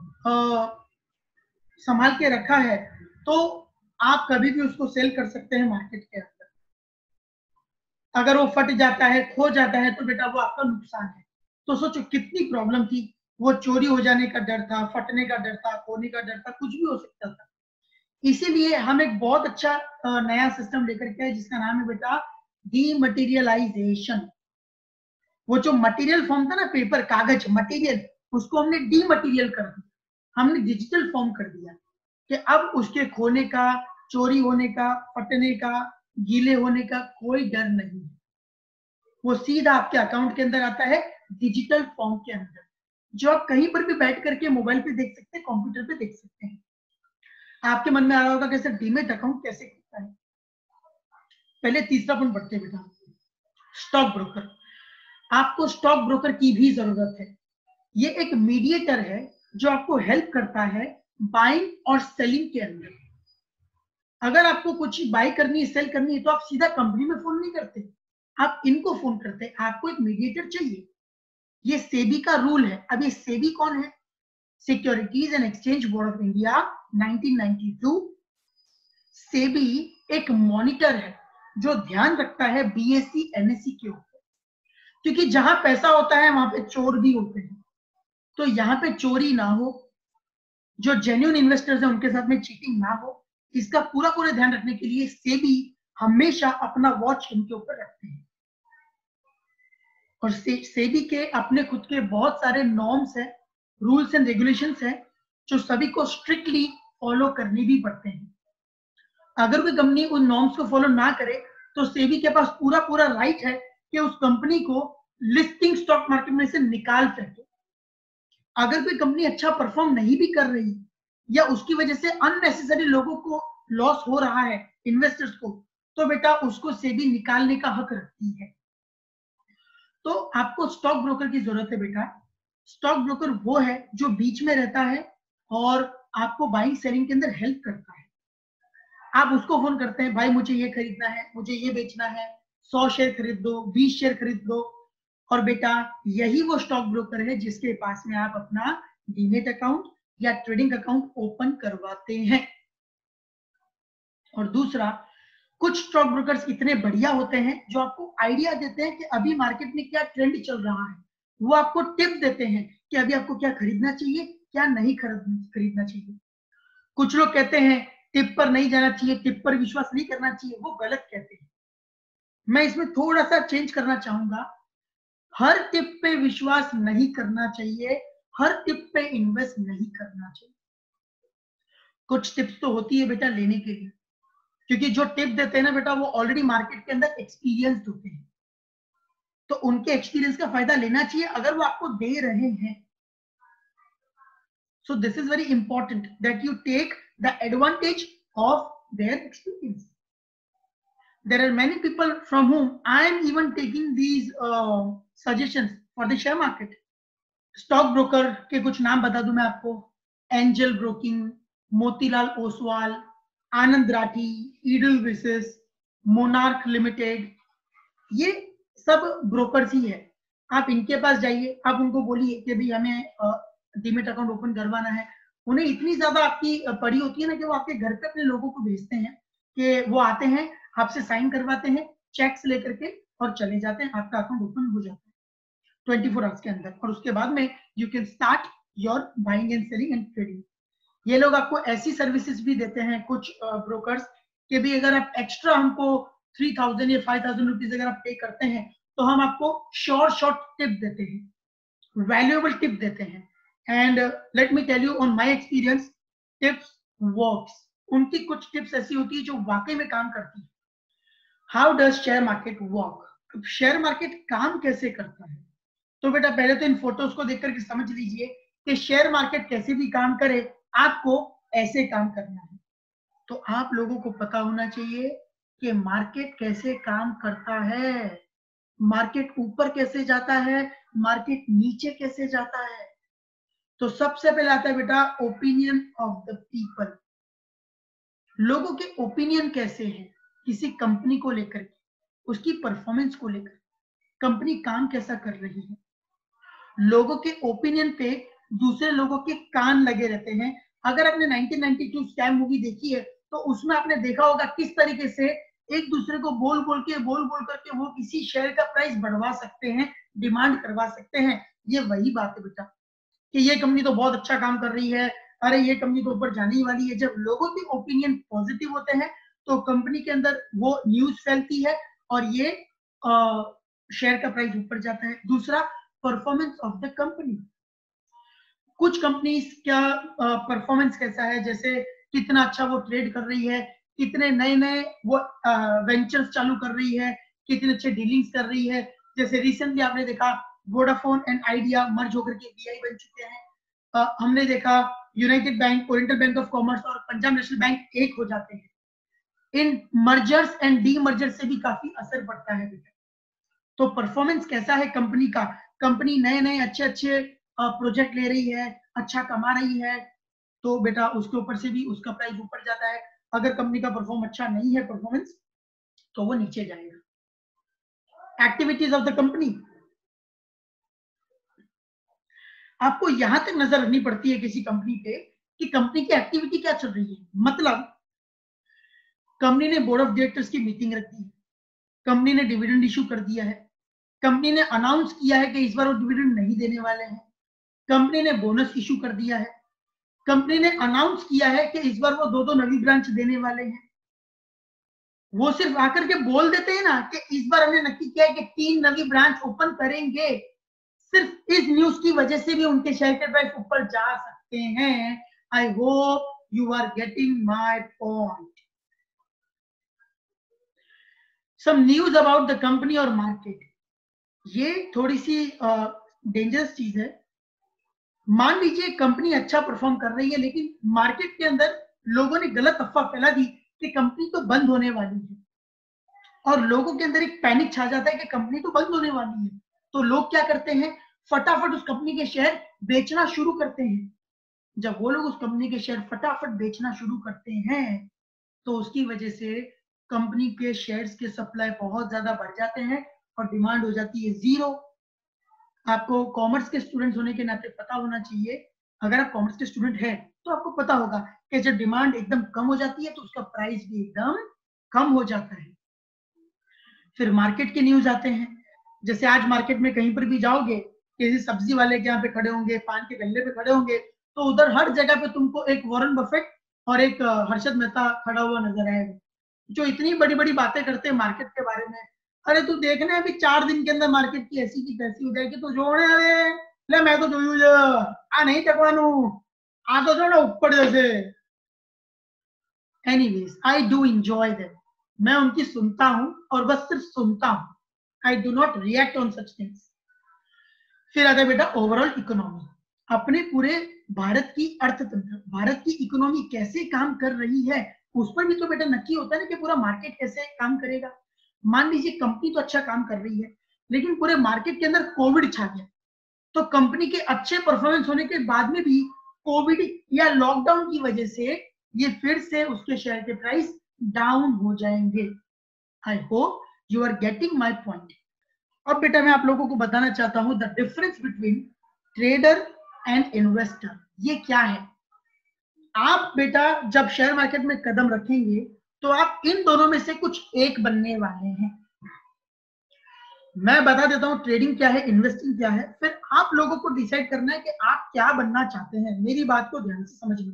संभाल के रखा है तो आप कभी भी उसको सेल कर सकते हैं मार्केट के अंदर। अगर वो फट जाता है खो जाता है तो बेटा वो आपका नुकसान है। तो सोचो कितनी प्रॉब्लम थी, वो चोरी हो जाने का डर था, फटने का डर था, खोने का डर था, कुछ भी हो सकता था। इसीलिए हम एक बहुत अच्छा नया सिस्टम लेकर के आए जिसका नाम है बेटा डीमटेरियलाइजेशन। वो जो मटेरियल फॉर्म था ना, पेपर कागज मटेरियल, उसको हमने डीमटेरियल कर दिया, हमने डिजिटल फॉर्म कर दिया कि अब उसके खोने का, चोरी होने का, फटने का, गीले होने का कोई डर नहीं है। वो सीधा आपके अकाउंट के अंदर आता है डिजिटल फॉर्म के अंदर, जो आप कहीं पर भी बैठ करके मोबाइल पे देख सकते हैं, कंप्यूटर पे देख सकते हैं। आपके मन में आ रहा होगा कि सर डीमेट अकाउंट कैसे खुलता है। पहले तीसरा पॉइंट पढ़ते हैं बेटा, स्टॉक ब्रोकर। आपको स्टॉक ब्रोकर की भी जरूरत है। ये एक मीडिएटर है जो आपको हेल्प करता है बाइंग और सेलिंग के अंदर। अगर आपको कुछ बाय करनी है, सेल करनी है, तो आप सीधा कंपनी में फोन नहीं करते, आप इनको फोन करते हैं। आपको एक मीडिएटर चाहिए। ये सेबी का रूल है। अब ये सेबी कौन है, securities and exchange board of India 1992। SEBI एक मॉनिटर है जो ध्यान रखता है बीएसई एनएसई के ऊपर, क्योंकि जहां पैसा होता है वहां पे चोर भी होते हैं। तो यहाँ पे चोरी ना हो, जो जेन्युइन इन्वेस्टर्स हैं उनके साथ में चीटिंग ना हो, इसका पूरा पूरा ध्यान रखने के लिए सेबी हमेशा अपना वॉच इनके ऊपर रखते हैं। और सेबी के अपने खुद के बहुत सारे नॉर्म्स हैं, रूल्स एंड रेगुलेशंस हैं जो सभी को स्ट्रिक्टली फॉलो करने भी पड़ते हैं। अगर कोई कंपनी उन नॉर्म्स को फॉलो ना करे तो सेबी के पास पूरा पूरा राइट है कि उस कंपनी को लिस्टिंग स्टॉक मार्केट में से निकाल सके। अगर कोई कंपनी अच्छा परफॉर्म नहीं भी कर रही या उसकी वजह से अननेसेसरी लोगों को लॉस हो रहा है, इन्वेस्टर्स को, तो बेटा उसको सेबी निकालने का हक रखती है। तो आपको स्टॉक ब्रोकर की जरूरत है बेटा। स्टॉक ब्रोकर वो है जो बीच में रहता है और आपको बाइंग सेलिंग के अंदर हेल्प करता है। आप उसको फोन करते हैं, भाई मुझे ये खरीदना है, मुझे ये बेचना है, 100 शेयर खरीद दो, 20 शेयर खरीद दो। और बेटा यही वो स्टॉक ब्रोकर है जिसके पास में आप अपना डीमेट अकाउंट या ट्रेडिंग अकाउंट ओपन करवाते हैं। और दूसरा, कुछ स्टॉक ब्रोकर्स इतने बढ़िया होते हैं जो आपको आइडिया देते हैं कि अभी मार्केट में क्या ट्रेंड चल रहा है। वो आपको टिप देते हैं कि अभी आपको क्या खरीदना चाहिए, क्या नहीं खरीदना चाहिए। कुछ लोग कहते हैं टिप पर नहीं जाना चाहिए, टिप पर विश्वास नहीं करना चाहिए, वो गलत कहते हैं। मैं इसमें थोड़ा सा चेंज करना चाहूंगा। हर टिप पे विश्वास नहीं करना चाहिए, हर टिप पे इन्वेस्ट नहीं करना चाहिए। कुछ टिप्स तो होती है बेटा लेने के लिए, क्योंकि जो टिप देते हैं ना बेटा वो ऑलरेडी मार्केट के अंदर एक्सपीरियंस्ड होते हैं, तो उनके एक्सपीरियंस का फायदा लेना चाहिए अगर वो आपको दे रहे हैं। So this is very important that you take the advantage of their experience. There are many people from whom I am even taking these suggestions for the share market. Stock broker के कुछ नाम बता दूं मैं आपको, Angel Broking, Motilal Oswal, Anand Rathi, Edelweiss, Monarch Limited, ये सब brokers ही है। आप इनके पास जाइए, आप उनको बोलिए कि भाई हमें डीमेट अकाउंट ओपन करवाना है। उन्हें इतनी ज्यादा आपकी पड़ी होती है ना कि वो आपके घर पे अपने लोगों को भेजते हैं, कि वो आते हैं, आपसे साइन करवाते हैं, चेक्स लेकर के और चले जाते हैं, आपका अकाउंट ओपन हो जाता है 24 आवर्स के अंदर। और उसके बाद में you can start your buying and selling and trading. ये लोग आपको ऐसी सर्विसेज भी देते हैं कुछ ब्रोकर्स, कि भी अगर आप एक्स्ट्रा हमको 3000 या 5000 रुपीज अगर आप पे करते हैं तो हम आपको शॉर्ट टिप देते हैं, वैल्यूएबल टिप देते हैं। And let me tell you on my experience, tips works. उनकी कुछ टिप्स ऐसी होती है जो वाकई में काम करती है। How does share market work? अब शेयर मार्केट काम कैसे करता है? तो बेटा पहले तो इन फोटोज को देख करके समझ लीजिए कि शेयर मार्केट कैसे भी काम करे, आपको ऐसे काम करना है। तो आप लोगों को पता होना चाहिए कि मार्केट कैसे काम करता है, मार्केट ऊपर कैसे जाता है, मार्केट नीचे कैसे जाता है। तो सबसे पहले आता है बेटा ओपिनियन ऑफ द पीपल। लोगों के ओपिनियन कैसे हैं किसी कंपनी को लेकर के, उसकी परफॉर्मेंस को लेकर, कंपनी काम कैसा कर रही है। लोगों के ओपिनियन पे दूसरे लोगों के कान लगे रहते हैं। अगर आपने 1992 स्कैम मूवी देखी है तो उसमें आपने देखा होगा किस तरीके से एक दूसरे को बोल बोल करके वो किसी शेयर का प्राइस बढ़वा सकते हैं, डिमांड करवा सकते हैं। ये वही बात है बेटा कि ये कंपनी तो बहुत अच्छा काम कर रही है, अरे ये कंपनी तो ऊपर जाने ही वाली है। जब लोगों के ओपिनियन पॉजिटिव होते हैं तो कंपनी के अंदर वो न्यूज फैलती है और ये शेयर का प्राइस ऊपर जाता है। दूसरा, परफॉर्मेंस ऑफ द कंपनी। कुछ कंपनीज का परफॉर्मेंस कैसा है, जैसे कितना अच्छा वो ट्रेड कर रही है, कितने नए नए वो वेंचर्स चालू कर रही है, कितने अच्छे डीलिंग्स कर रही है। जैसे रिसेंटली आपने देखा वोडाफोन एंड आइडिया मर्ज होकर के बीआई बन चुके हैं। हमने देखा United Bank, Oriental Bank of Commerce और पंजाब नेशनल बैंक एक हो जाते हैं। इन मर्जर्स एंड डी मर्जर से भी काफी असर पड़ता है बेटा। तो परफॉर्मेंस कैसा है कंपनी का, कंपनी नए नए अच्छे अच्छे प्रोजेक्ट ले रही है, अच्छा कमा रही है, तो बेटा उसके ऊपर से भी उसका प्राइस ऊपर जाता है। अगर कंपनी का परफॉर्म अच्छा नहीं है परफॉर्मेंस, तो वो नीचे जाएगा। एक्टिविटीज ऑफ द कंपनी, आपको यहां तक नजर रखनी पड़ती है किसी कंपनी पे कि कंपनी की एक्टिविटी क्या चल रही है। मतलब कंपनी ने बोर्ड ऑफ डायरेक्टर्स की मीटिंग रखी है, कंपनी ने डिविडेंड इशू कर दिया है, कंपनी ने अनाउंस किया है कि इस बार वो डिविडेंड नहीं देने वाले हैं, कंपनी ने बोनस इशू कर दिया है, कंपनी ने अनाउंस किया है कि इस बार वो दो नवी ब्रांच देने वाले हैं। वो सिर्फ आकर के बोल देते हैं ना कि इस बार हमने नक्की किया है कि 3 नवी ब्रांच ओपन करेंगे, सिर्फ इस न्यूज की वजह से भी उनके शेयर के प्राइस ऊपर जा सकते हैं। I hope you are getting my point. Some news about the company और मार्केट, ये थोड़ी सी डेंजरस चीज है। मान लीजिए कंपनी अच्छा परफॉर्म कर रही है, लेकिन मार्केट के अंदर लोगों ने गलत अफवाह फैला दी कि कंपनी तो बंद होने वाली है, और लोगों के अंदर एक पैनिक छा जाता है कि कंपनी तो बंद होने वाली है। तो लोग क्या करते हैं, फटाफट उस कंपनी के शेयर बेचना शुरू करते हैं। जब वो लोग उस कंपनी के शेयर फटाफट बेचना शुरू करते हैं तो उसकी वजह से कंपनी के शेयर्स के सप्लाई बहुत ज्यादा बढ़ जाते हैं और डिमांड हो जाती है जीरो। आपको कॉमर्स के स्टूडेंट्स होने के नाते पता होना चाहिए, अगर आप कॉमर्स के स्टूडेंट हैं तो आपको पता होगा कि जब डिमांड एकदम कम हो जाती है तो उसका प्राइस भी एकदम कम हो जाता है। फिर मार्केट के न्यूज आते हैं, जैसे आज मार्केट में कहीं पर भी जाओगे, किसी सब्जी वाले के यहाँ पे खड़े होंगे, पान के गल्ले पे खड़े होंगे, तो उधर हर जगह पे तुमको एक वॉरेन बफेट और एक हर्षद मेहता खड़ा हुआ नजर आएगा, जो इतनी बड़ी बड़ी बातें करते हैं मार्केट के बारे में। अरे तू देखना अभी 4 दिन के अंदर मार्केट की ऐसी की तैसी हो जाएगी, तो जोड़े अरे ले मैं तो जोयू आ नहीं टकवानू आ तो जो ना ऊपर जैसे। Anyways I do enjoy them, मैं उनकी सुनता हूं और बस सिर्फ सुनता हूं, I do not react on such things. फिर आता है बेटा ओवरऑल इकोनॉमी, अपने पूरे भारत की अर्थतंत्र, भारत की इकोनॉमी कैसे काम कर रही है, उस पर भी तो बेटा नक्की होता है ना कि पूरा मार्केट कैसे काम करेगा। मान लीजिए कंपनी तो अच्छा काम कर रही है, लेकिन पूरे मार्केट के अंदर कोविड छा गया, तो कंपनी के अच्छे परफॉर्मेंस होने के बाद में भी कोविड या लॉकडाउन की वजह से ये फिर से उसके शेयर के प्राइस डाउन हो जाएंगे। I hope you are getting my point. अब बेटा मैं आप लोगों को बताना चाहता हूं the difference between trader and investor ये क्या है। आप बेटा जब शेयर मार्केट में कदम रखेंगे तो आप इन दोनों में से कुछ एक बनने वाले हैं। मैं बता देता हूं ट्रेडिंग क्या है, इन्वेस्टिंग क्या है, फिर आप लोगों को डिसाइड करना है कि आप क्या बनना चाहते हैं। मेरी बात को ध्यान से समझना।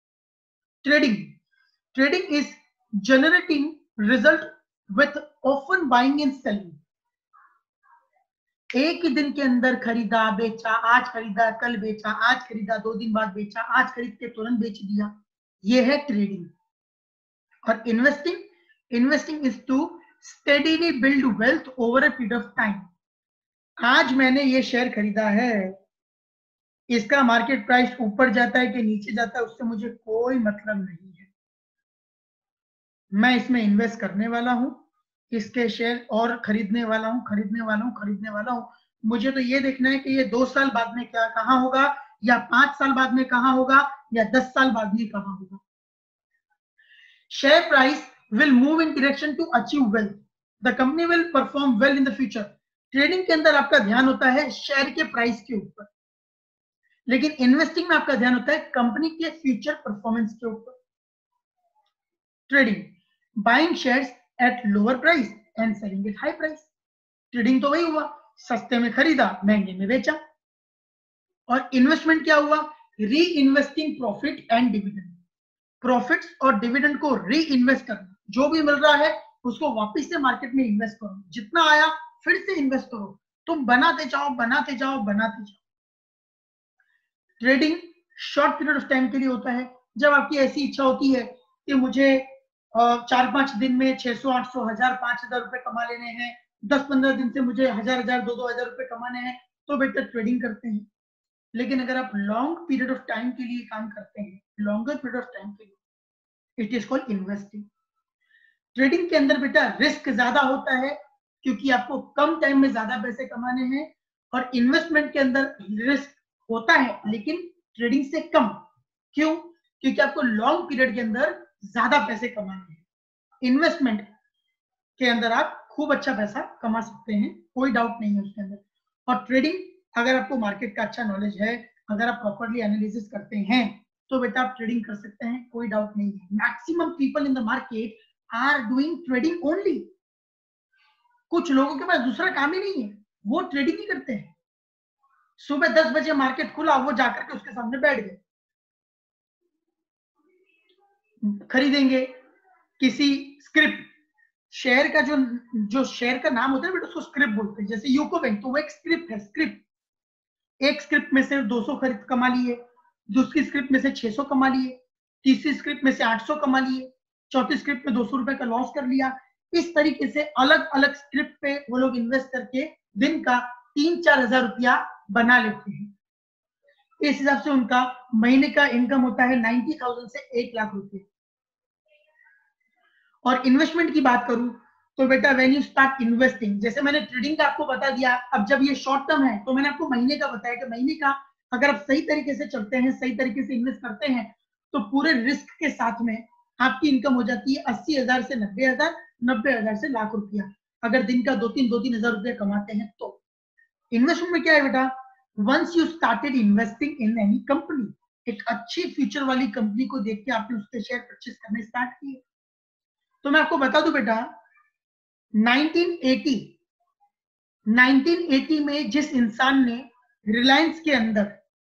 Trading is generating result with often buying and selling. एक ही दिन के अंदर खरीदा बेचा, आज खरीदा कल बेचा, आज खरीदा 2 दिन बाद बेचा, आज खरीद के तुरंत बेच दिया, ये है ट्रेडिंग। और investing is to steadily build wealth over a period of time. आज मैंने ये शेयर खरीदा है, इसका मार्केट प्राइस ऊपर जाता है कि नीचे जाता है उससे मुझे कोई मतलब नहीं है। मैं इसमें इन्वेस्ट करने वाला हूं, इसके शेयर और खरीदने वाला हूं। मुझे तो ये देखना है कि ये 2 साल बाद में क्या कहां होगा, या 5 साल बाद में कहां होगा, या 10 साल बाद में कहां होगा। Share price will move in direction to achieve wealth. The company will perform well in the future. Trading के अंदर आपका ध्यान होता है शेयर के प्राइस के ऊपर, लेकिन इन्वेस्टिंग में आपका ध्यान होता है कंपनी के फ्यूचर परफॉर्मेंस के ऊपर। Trading buying shares at lower price and selling at high price. Trading तो वही हुआ, सस्ते में खरीदा महंगे में बेचा। और इन्वेस्टमेंट क्या हुआ, reinvesting profit and dividend. Profits और डिविडेंड को री इन्वेस्ट करना, जो भी मिल रहा है उसको वापस से मार्केट में इन्वेस्ट करो, जितना आया फिर से इन्वेस्ट करो, तुम बनाते जाओ। Trading short period of time के लिए होता है, जब आपकी ऐसी इच्छा होती है कि मुझे 4-5 दिन में 600, 800, 1000, 5000 रुपए कमा लेने हैं, 10-15 दिन से मुझे 1000, 2-2000 रुपए कमाने हैं, तो बेटर ट्रेडिंग करते हैं। लेकिन अगर आप लॉन्ग पीरियड ऑफ टाइम के लिए काम करते हैं, लॉन्गर पीरियड ऑफ टाइम के लिए, it is called investing. Trading के अंदर बेटा रिस्क ज्यादा होता है क्योंकि आपको कम टाइम में ज्यादा पैसे कमाने हैं, और इन्वेस्टमेंट के अंदर रिस्क होता है लेकिन ट्रेडिंग से कम। क्यों? क्योंकि आपको लॉन्ग पीरियड के अंदर ज्यादा पैसे कमाने हैं। इन्वेस्टमेंट के अंदर आप खूब अच्छा पैसा कमा सकते हैं, कोई डाउट नहीं है उसके अंदर। और ट्रेडिंग, अगर आपको मार्केट का अच्छा नॉलेज है, अगर आप प्रॉपर्ली एनालिसिस करते हैं, तो बेटा आप ट्रेडिंग कर सकते हैं, कोई डाउट नहीं है। Maximum people in the market are doing trading only. कुछ लोगों के पास दूसरा काम ही नहीं है, वो ट्रेडिंग ही करते हैं। सुबह 10 बजे मार्केट खुला, वो जाकर के उसके सामने बैठ गए, खरीदेंगे किसी स्क्रिप्ट शेयर का, जो शेयर का नाम होता है बेटा उसको स्क्रिप्ट बोलते हैं। जैसे यूको बैंक, तो वो एक स्क्रिप्ट है। स्क्रिप्ट एक स्क्रिप्ट में से 200 खरीद कमा लिए, दूसरी स्क्रिप्ट में से 600 कमा लिए, तीसरी स्क्रिप्ट में से 800 कमा लिए, चौथी स्क्रिप्ट में 200 रुपए का लॉस कर लिया। इस तरीके से अलग अलग स्क्रिप्ट पे वो लोग इन्वेस्ट करके दिन का 3-4 हजार रुपया बना लेते हैं। इस हिसाब से उनका महीने का इनकम होता है 90,000 से 1 लाख रुपए। और इन्वेस्टमेंट की बात करूं तो बेटा व्हेन यू स्टार्ट इन्वेस्टिंग, जैसे मैंने ट्रेडिंग का आपको बता दिया, अब जब ये शॉर्ट टर्म है तो मैंने आपको महीने का बताया कि महीने का अगर आप सही तरीके से चलते हैं, सही तरीके से इन्वेस्ट करते हैं, तो पूरे रिस्क के साथ में आपकी इनकम हो जाती है 80,000 से 90,000, 90,000 से लाख रुपया, अगर दिन का 2-3 हजार रुपया कमाते हैं तो। इन्वेस्टमेंट में क्या है बेटा, once you started investing in any company, एक अच्छी फ्यूचर वाली कंपनी को देख के आपने उसके शेयर परचेस करने स्टार्ट किए। तो मैं आपको बता दूं बेटा, 1980 में जिस इंसान ने रिलायंस के अंदर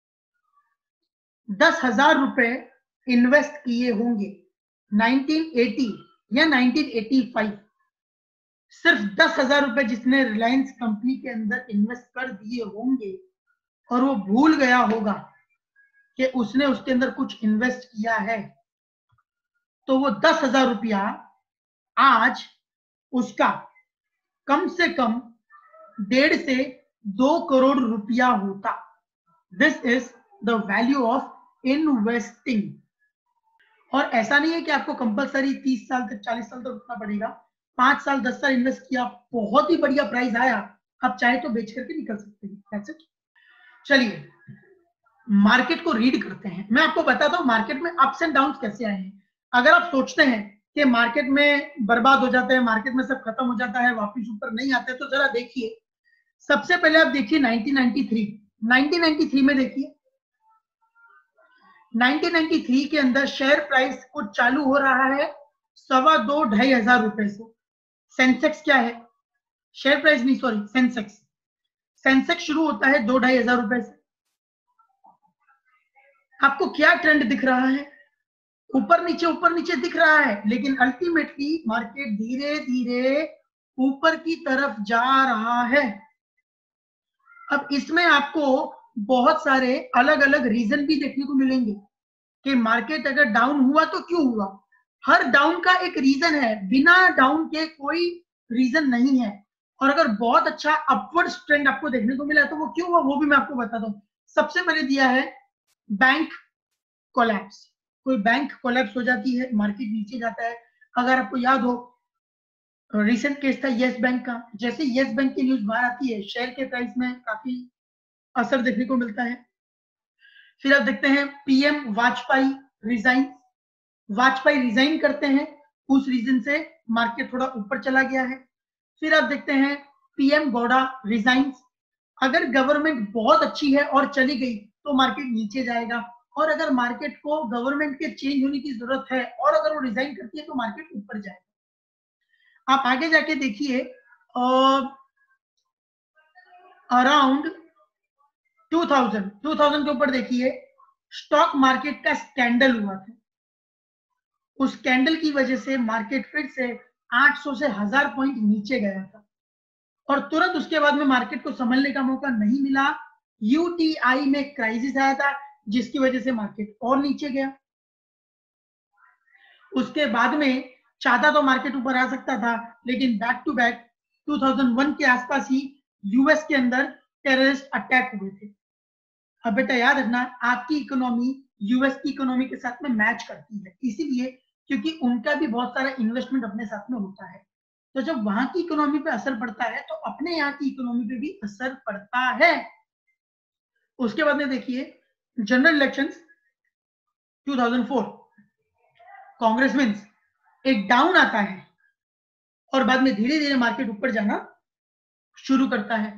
10,000 रुपए इन्वेस्ट किए होंगे, 1980 या 1985, सिर्फ 10,000 रुपए जिसने रिलायंस कंपनी के अंदर इन्वेस्ट कर दिए होंगे, और वो भूल गया होगा कि उसने उसके अंदर कुछ इन्वेस्ट किया है, तो वो 10,000 रुपया आज उसका कम से कम 1.5 से 2 करोड़ रुपया होता। This is the value of investing. और ऐसा नहीं है कि आपको कंपलसरी 30 साल तक 40 साल तक रुकना पड़ेगा। 5 साल 10 साल इन्वेस्ट किया, बहुत ही बढ़िया प्राइस आया, आप चाहे तो बेच करके निकल सकते हैं। That's it. चलिए मार्केट को रीड करते हैं। मैं आपको बताता हूँ मार्केट में अप्स एंड डाउन्स कैसे आए हैं। अगर आप सोचते हैं कि मार्केट में बर्बाद हो जाते हैं, मार्केट में सब खत्म हो जाता है, वापस ऊपर नहीं आते, तो जरा देखिए। सबसे पहले आप देखिए 1993 में देखिए 1993 के अंदर शेयर प्राइस कुछ चालू हो रहा है 2,200-2,500 रुपए से। सेंसेक्स क्या है, शेयर प्राइस नहीं सॉरी सेंसेक्स शुरू होता है 2,500 रुपए से। आपको क्या ट्रेंड दिख रहा है, ऊपर नीचे दिख रहा है, लेकिन अल्टीमेटली मार्केट धीरे धीरे ऊपर की तरफ जा रहा है। अब इसमें आपको बहुत सारे अलग अलग रीजन भी देखने को मिलेंगे कि मार्केट अगर डाउन हुआ तो क्यों हुआ। हर डाउन का एक रीजन है, बिना डाउन के कोई रीजन नहीं है। और अगर बहुत अच्छा अपवर्ड ट्रेंड आपको देखने को मिला तो वो क्यों हुआ वो भी मैं आपको बताता हूँ। सबसे पहले दिया है बैंक कोलैप्स। कोई बैंक कोलैप्स हो जाती है, मार्केट नीचे जाता है। अगर आपको याद हो रिसेंट केस था यस बैंक का, जैसे यस बैंक की न्यूज बाहर आती है शेयर के प्राइस में काफी असर देखने को मिलता है। फिर आप देखते हैं पीएम वाजपेयी रिजाइन करते हैं, उस रीजन से मार्केट थोड़ा ऊपर चला गया है। फिर आप देखते हैं पीएम गौड़ा रिजाइंस। अगर गवर्नमेंट बहुत अच्छी है और चली गई तो मार्केट नीचे जाएगा, और अगर मार्केट को गवर्नमेंट के चेंज होने की जरूरत है और अगर वो रिजाइन करती है तो मार्केट ऊपर जाएगा। आप आगे जाके देखिए अराउंड 2000 के ऊपर देखिए स्टॉक मार्केट का स्कैंडल हुआ था। उस स्कैंडल की वजह से मार्केट फिर से 800 से 1000 पॉइंट नीचे गया था, और तुरंत उसके बाद में मार्केट को संभलने का मौका नहीं मिला। यूटीआई में क्राइसिस आया था जिसकी वजह से मार्केट और नीचे गया। उसके बाद में चाहता तो मार्केट ऊपर आ सकता था, लेकिन बैक टू बैक 2001 के आसपास ही यूएस के अंदर टेररिस्ट अटैक हुए थे। अब बेटा याद रखना, आपकी इकोनॉमी यूएस की इकोनॉमी के साथ में मैच करती है, इसीलिए क्योंकि उनका भी बहुत सारा इन्वेस्टमेंट अपने साथ में होता है। तो जब वहां की इकोनॉमी पे असर पड़ता है तो अपने यहाँ की इकोनॉमी पे भी असर पड़ता है। उसके बाद में देखिए जनरल इलेक्शंस 2004, कांग्रेस विंस, एक डाउन आता है और बाद में धीरे धीरे मार्केट ऊपर जाना शुरू करता है।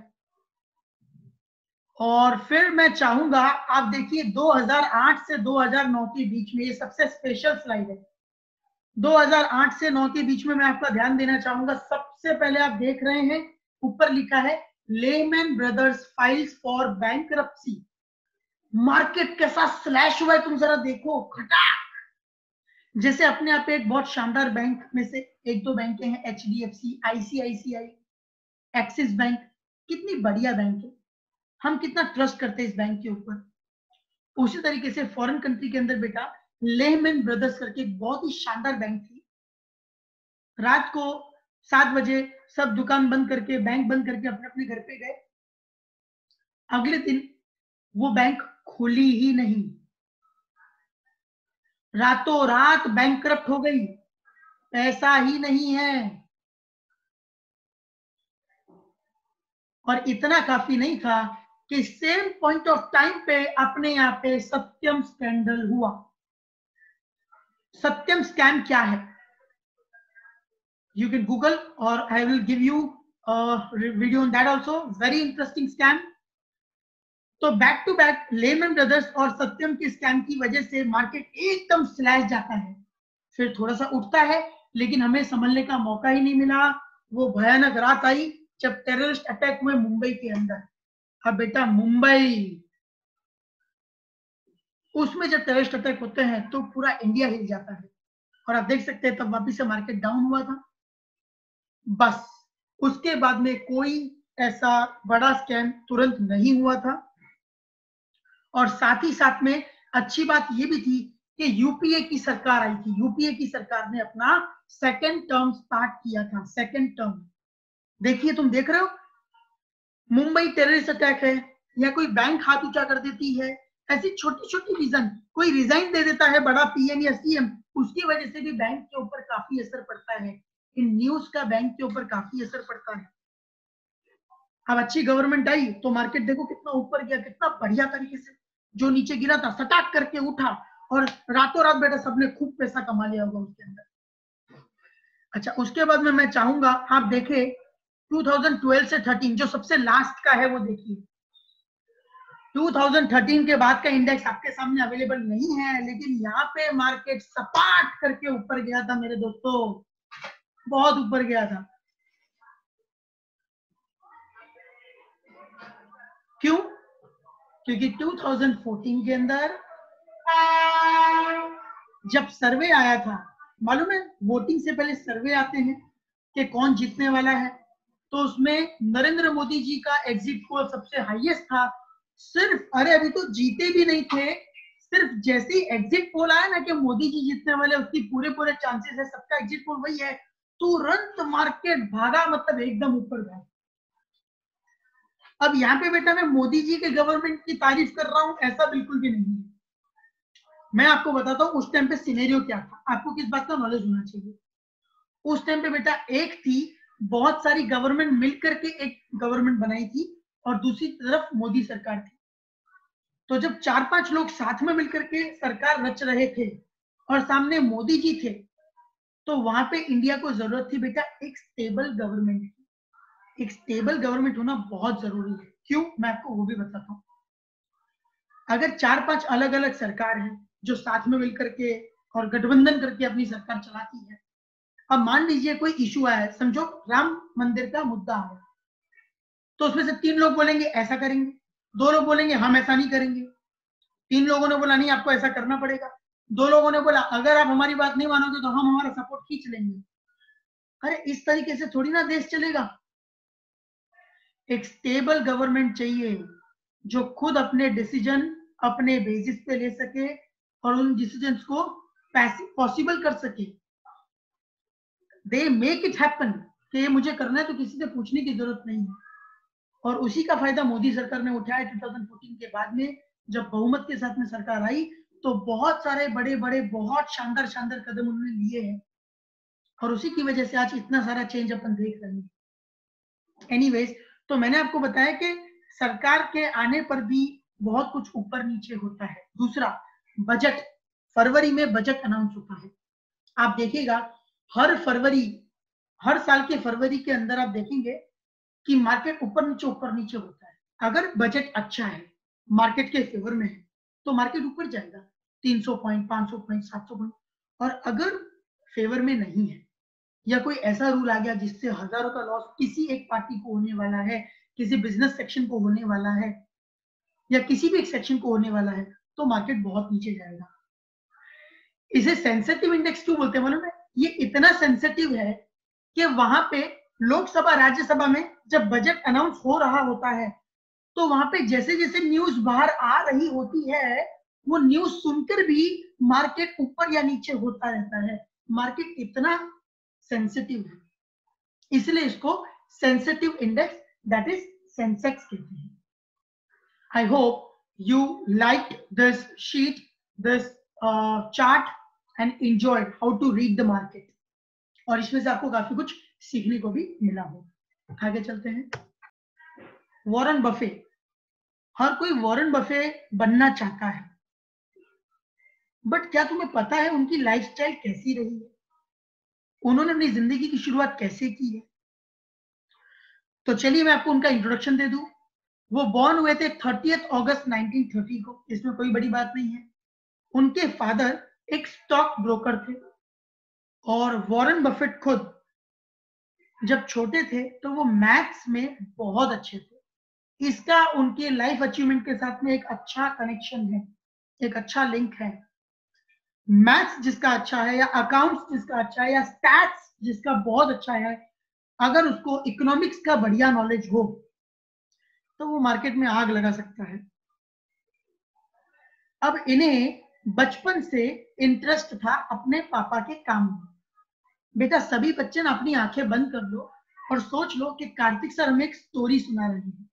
और फिर मैं चाहूंगा आप देखिए 2008 से 2009 के बीच में, ये सबसे स्पेशल स्लाइड है। 2008 से 9 के बीच में मैं आपका ध्यान देना चाहूंगा। सबसे पहले आप देख रहे हैं ऊपर लिखा है Lehman Brothers files for bankruptcy. Market कैसा स्लैश हुआ है तुम जरा देखो, खटाक। जैसे अपने आप एक बहुत शानदार बैंक में से एक दो बैंक हैं, एचडीएफसी, आईसीआईसीआई, एक्सिस बैंक, कितनी बढ़िया बैंक है, हम कितना ट्रस्ट करते हैं इस बैंक के ऊपर। उसी तरीके से फॉरेन कंट्री के अंदर बेटा लेहमैन ब्रदर्स करके एक बहुत ही शानदार बैंक थी। रात को 7 बजे सब दुकान बंद करके, बैंक बंद करके अपने अपने घर पे गए। अगले दिन वो बैंक खुली ही नहीं, रातों रात बैंकरप्ट हो गई, पैसा ही नहीं है। और इतना काफी नहीं था कि सेम पॉइंट ऑफ टाइम पे अपने यहाँ पे सत्यम स्कैंडल हुआ। सत्यम स्कैम क्या है, you can google or I will give you a video on that also, very interesting scam। तो back to back Lehman Brothers और सत्यम के स्कैम की वजह से मार्केट एकदम स्लैश जाता है, फिर थोड़ा सा उठता है, लेकिन हमें संभलने का मौका ही नहीं मिला। वो भयानक रात आई जब टेररिस्ट अटैक हुए मुंबई के अंदर। अब बेटा मुंबई, उसमें जब टेररिस्ट अटैक होते हैं तो पूरा इंडिया हिल जाता है, और आप देख सकते हैं तब वापिस से मार्केट डाउन हुआ था। बस उसके बाद में कोई ऐसा बड़ा स्कैम तुरंत नहीं हुआ था। और साथ ही साथ में अच्छी बात ये भी थी कि यूपीए की सरकार आई थी। यूपीए की सरकार ने अपना सेकंड टर्म स्टार्ट किया था। सेकंड टर्म देखिए, तुम देख रहे हो मुंबई टेररिस्ट अटैक है या कोई बैंक हाथ ऊंचा कर देती है, ऐसी छोटी छोटी रीजन, कोई रिजाइन दे देता है बड़ा पीएम या सीएम, उसकी वजह से भी बैंक के ऊपर काफी असर पड़ता है। इन न्यूज का बैंक के ऊपर काफी असर पड़ता है। अब अच्छी गवर्नमेंट आई तो मार्केट देखो कितना ऊपर गया, कितना बढ़िया तरीके से, जो नीचे गिरा था सटाक करके उठा और रातों रात बेटा सबने खूब पैसा कमा लिया होगा उसके अंदर। अच्छा, उसके बाद में मैं चाहूंगा आप देखें 2012 से 13 जो सबसे लास्ट का है वो देखिए। 2013 के बाद का इंडेक्स आपके सामने अवेलेबल नहीं है, लेकिन यहाँ पे मार्केट सपाट करके ऊपर गया था मेरे दोस्तों, बहुत ऊपर गया था। क्यों? क्योंकि 2014 के अंदर जब सर्वे आया था, मालूम है वोटिंग से पहले सर्वे आते हैं कि कौन जीतने वाला है, तो उसमें नरेंद्र मोदी जी का एग्जिट पोल सबसे हाईएस्ट था। सिर्फ, अरे अभी तो जीते भी नहीं थे, सिर्फ जैसे ही एग्जिट पोल आया ना कि मोदी जी जीतने वाले, उसकी पूरे चांसेस है, सबका एग्जिट पोल वही है, तुरंत मार्केट भागा, मतलब एकदम ऊपर भागा। अब यहाँ पे बेटा मैं मोदी जी के गवर्नमेंट की तारीफ कर रहा हूं, ऐसा बिल्कुल भी नहीं है। मैं आपको बताता हूँ उस टाइम पे सिनेरियो क्या था, आपको किस बात का नॉलेज होना चाहिए। उस टाइम पे बेटा एक थी, बहुत सारी गवर्नमेंट मिलकर के एक गवर्नमेंट बनाई थी और दूसरी तरफ मोदी सरकार थी। तो जब 4-5 लोग साथ में मिलकर के सरकार रच रहे थे और सामने मोदी जी थे, तो वहां पे इंडिया को जरूरत थी बेटा एक स्टेबल गवर्नमेंट की। एक स्टेबल गवर्नमेंट होना बहुत जरूरी है। क्यों? मैं आपको वो भी बताता हूँ। अगर 4-5 अलग अलग सरकार है जो साथ में मिलकर के और गठबंधन करके अपनी सरकार चलाती है, अब मान लीजिए कोई इशू आया है, समझो राम मंदिर का मुद्दा है, तो उसमें से 3 लोग बोलेंगे ऐसा करेंगे, 2 लोग बोलेंगे हम ऐसा नहीं करेंगे, 3 लोगों ने बोला नहीं आपको ऐसा करना पड़ेगा, 2 लोगों ने बोला अगर आप हमारी बात नहीं मानोगे तो हम हमारा सपोर्ट खींच लेंगे। अरे इस तरीके से थोड़ी ना देश चलेगा। एक स्टेबल गवर्नमेंट चाहिए जो खुद अपने डिसीजन अपने बेसिस पे ले सके और उन डिसीजंस को पॉसिबल कर सके। दे मेक इट हैपन कि ये मुझे करना है तो किसी से पूछने की जरूरत नहीं है। और उसी का फायदा मोदी सरकार ने उठाया 2014 के बाद में, जब बहुमत के साथ में सरकार आई तो बहुत सारे बड़े बड़े बहुत शानदार शानदार कदम उन्होंने लिए हैं और उसी की वजह से आज इतना सारा चेंज अपन देख रहे हैं। एनीवेज, तो मैंने आपको बताया कि सरकार के आने पर भी बहुत कुछ ऊपर नीचे होता है। दूसरा, बजट, फरवरी में बजट अनाउंस होता है। आप देखिएगा हर साल के फरवरी के अंदर आप देखेंगे कि मार्केट ऊपर नीचे होता है। अगर बजट अच्छा है, मार्केट के फेवर में है, तो मार्केट ऊपर जाएगा 300 पॉइंट, 500 पॉइंट, 700 पॉइंट। और अगर फेवर में नहीं है या कोई ऐसा रूल आ गया जिससे हजारों का लॉस किसी एक पार्टी को होने वाला है, किसी बिजनेस सेक्शन को होने वाला है या किसी भी एक सेक्शन को होने वाला है, तो मार्केट बहुत नीचे जाएगा। इसे सेंसिटिव इंडेक्स क्यों बोलते हैं मालूम है? ये इतना सेंसिटिव है कि वहां पे लोकसभा राज्यसभा में जब बजट अनाउंस हो रहा होता है तो वहां पे जैसे जैसे न्यूज बाहर आ रही होती है, वो न्यूज सुनकर भी मार्केट ऊपर या नीचे होता रहता है। मार्केट इतना सेंसिटिव है, इसलिए इसको sensitive index that is Sensex कहते हैं। I hope you liked this sheet, this chart and enjoyed how to read the market, और इसमें से आपको काफी कुछ सीखने को भी मिला हो। आगे चलते हैं। वॉरेन बफे, हर कोई वॉरेन बफे बनना चाहता है, बट क्या तुम्हें पता है उनकी लाइफस्टाइल कैसी रही है, उन्होंने अपनी जिंदगी की शुरुआत कैसे की है? तो चलिए मैं आपको उनका इंट्रोडक्शन दे दूं। वो बॉर्न हुए थे 30 अगस्त 1930 को, इसमें कोई बड़ी बात नहीं है। उनके फादर एक स्टॉक ब्रोकर थे और वॉरेन बफेट खुद जब छोटे थे तो वो मैथ्स में बहुत अच्छे थे। इसका उनके लाइफ अचीवमेंट के साथ में एक अच्छा कनेक्शन है, एक अच्छा लिंक है। मैथ्स जिसका अच्छा है या अकाउंट्स जिसका अच्छा है या स्टैट्स जिसका बहुत अच्छा है, अगर उसको इकोनॉमिक्स का बढ़िया नॉलेज हो तो वो मार्केट में आग लगा सकता है। अब इन्हें बचपन से इंटरेस्ट था अपने पापा के काम में। बेटा सभी बच्चे ना अपनी आंखें बंद कर लो और सोच लो कि कार्तिक सर हमें एक स्टोरी सुना रहे हैं।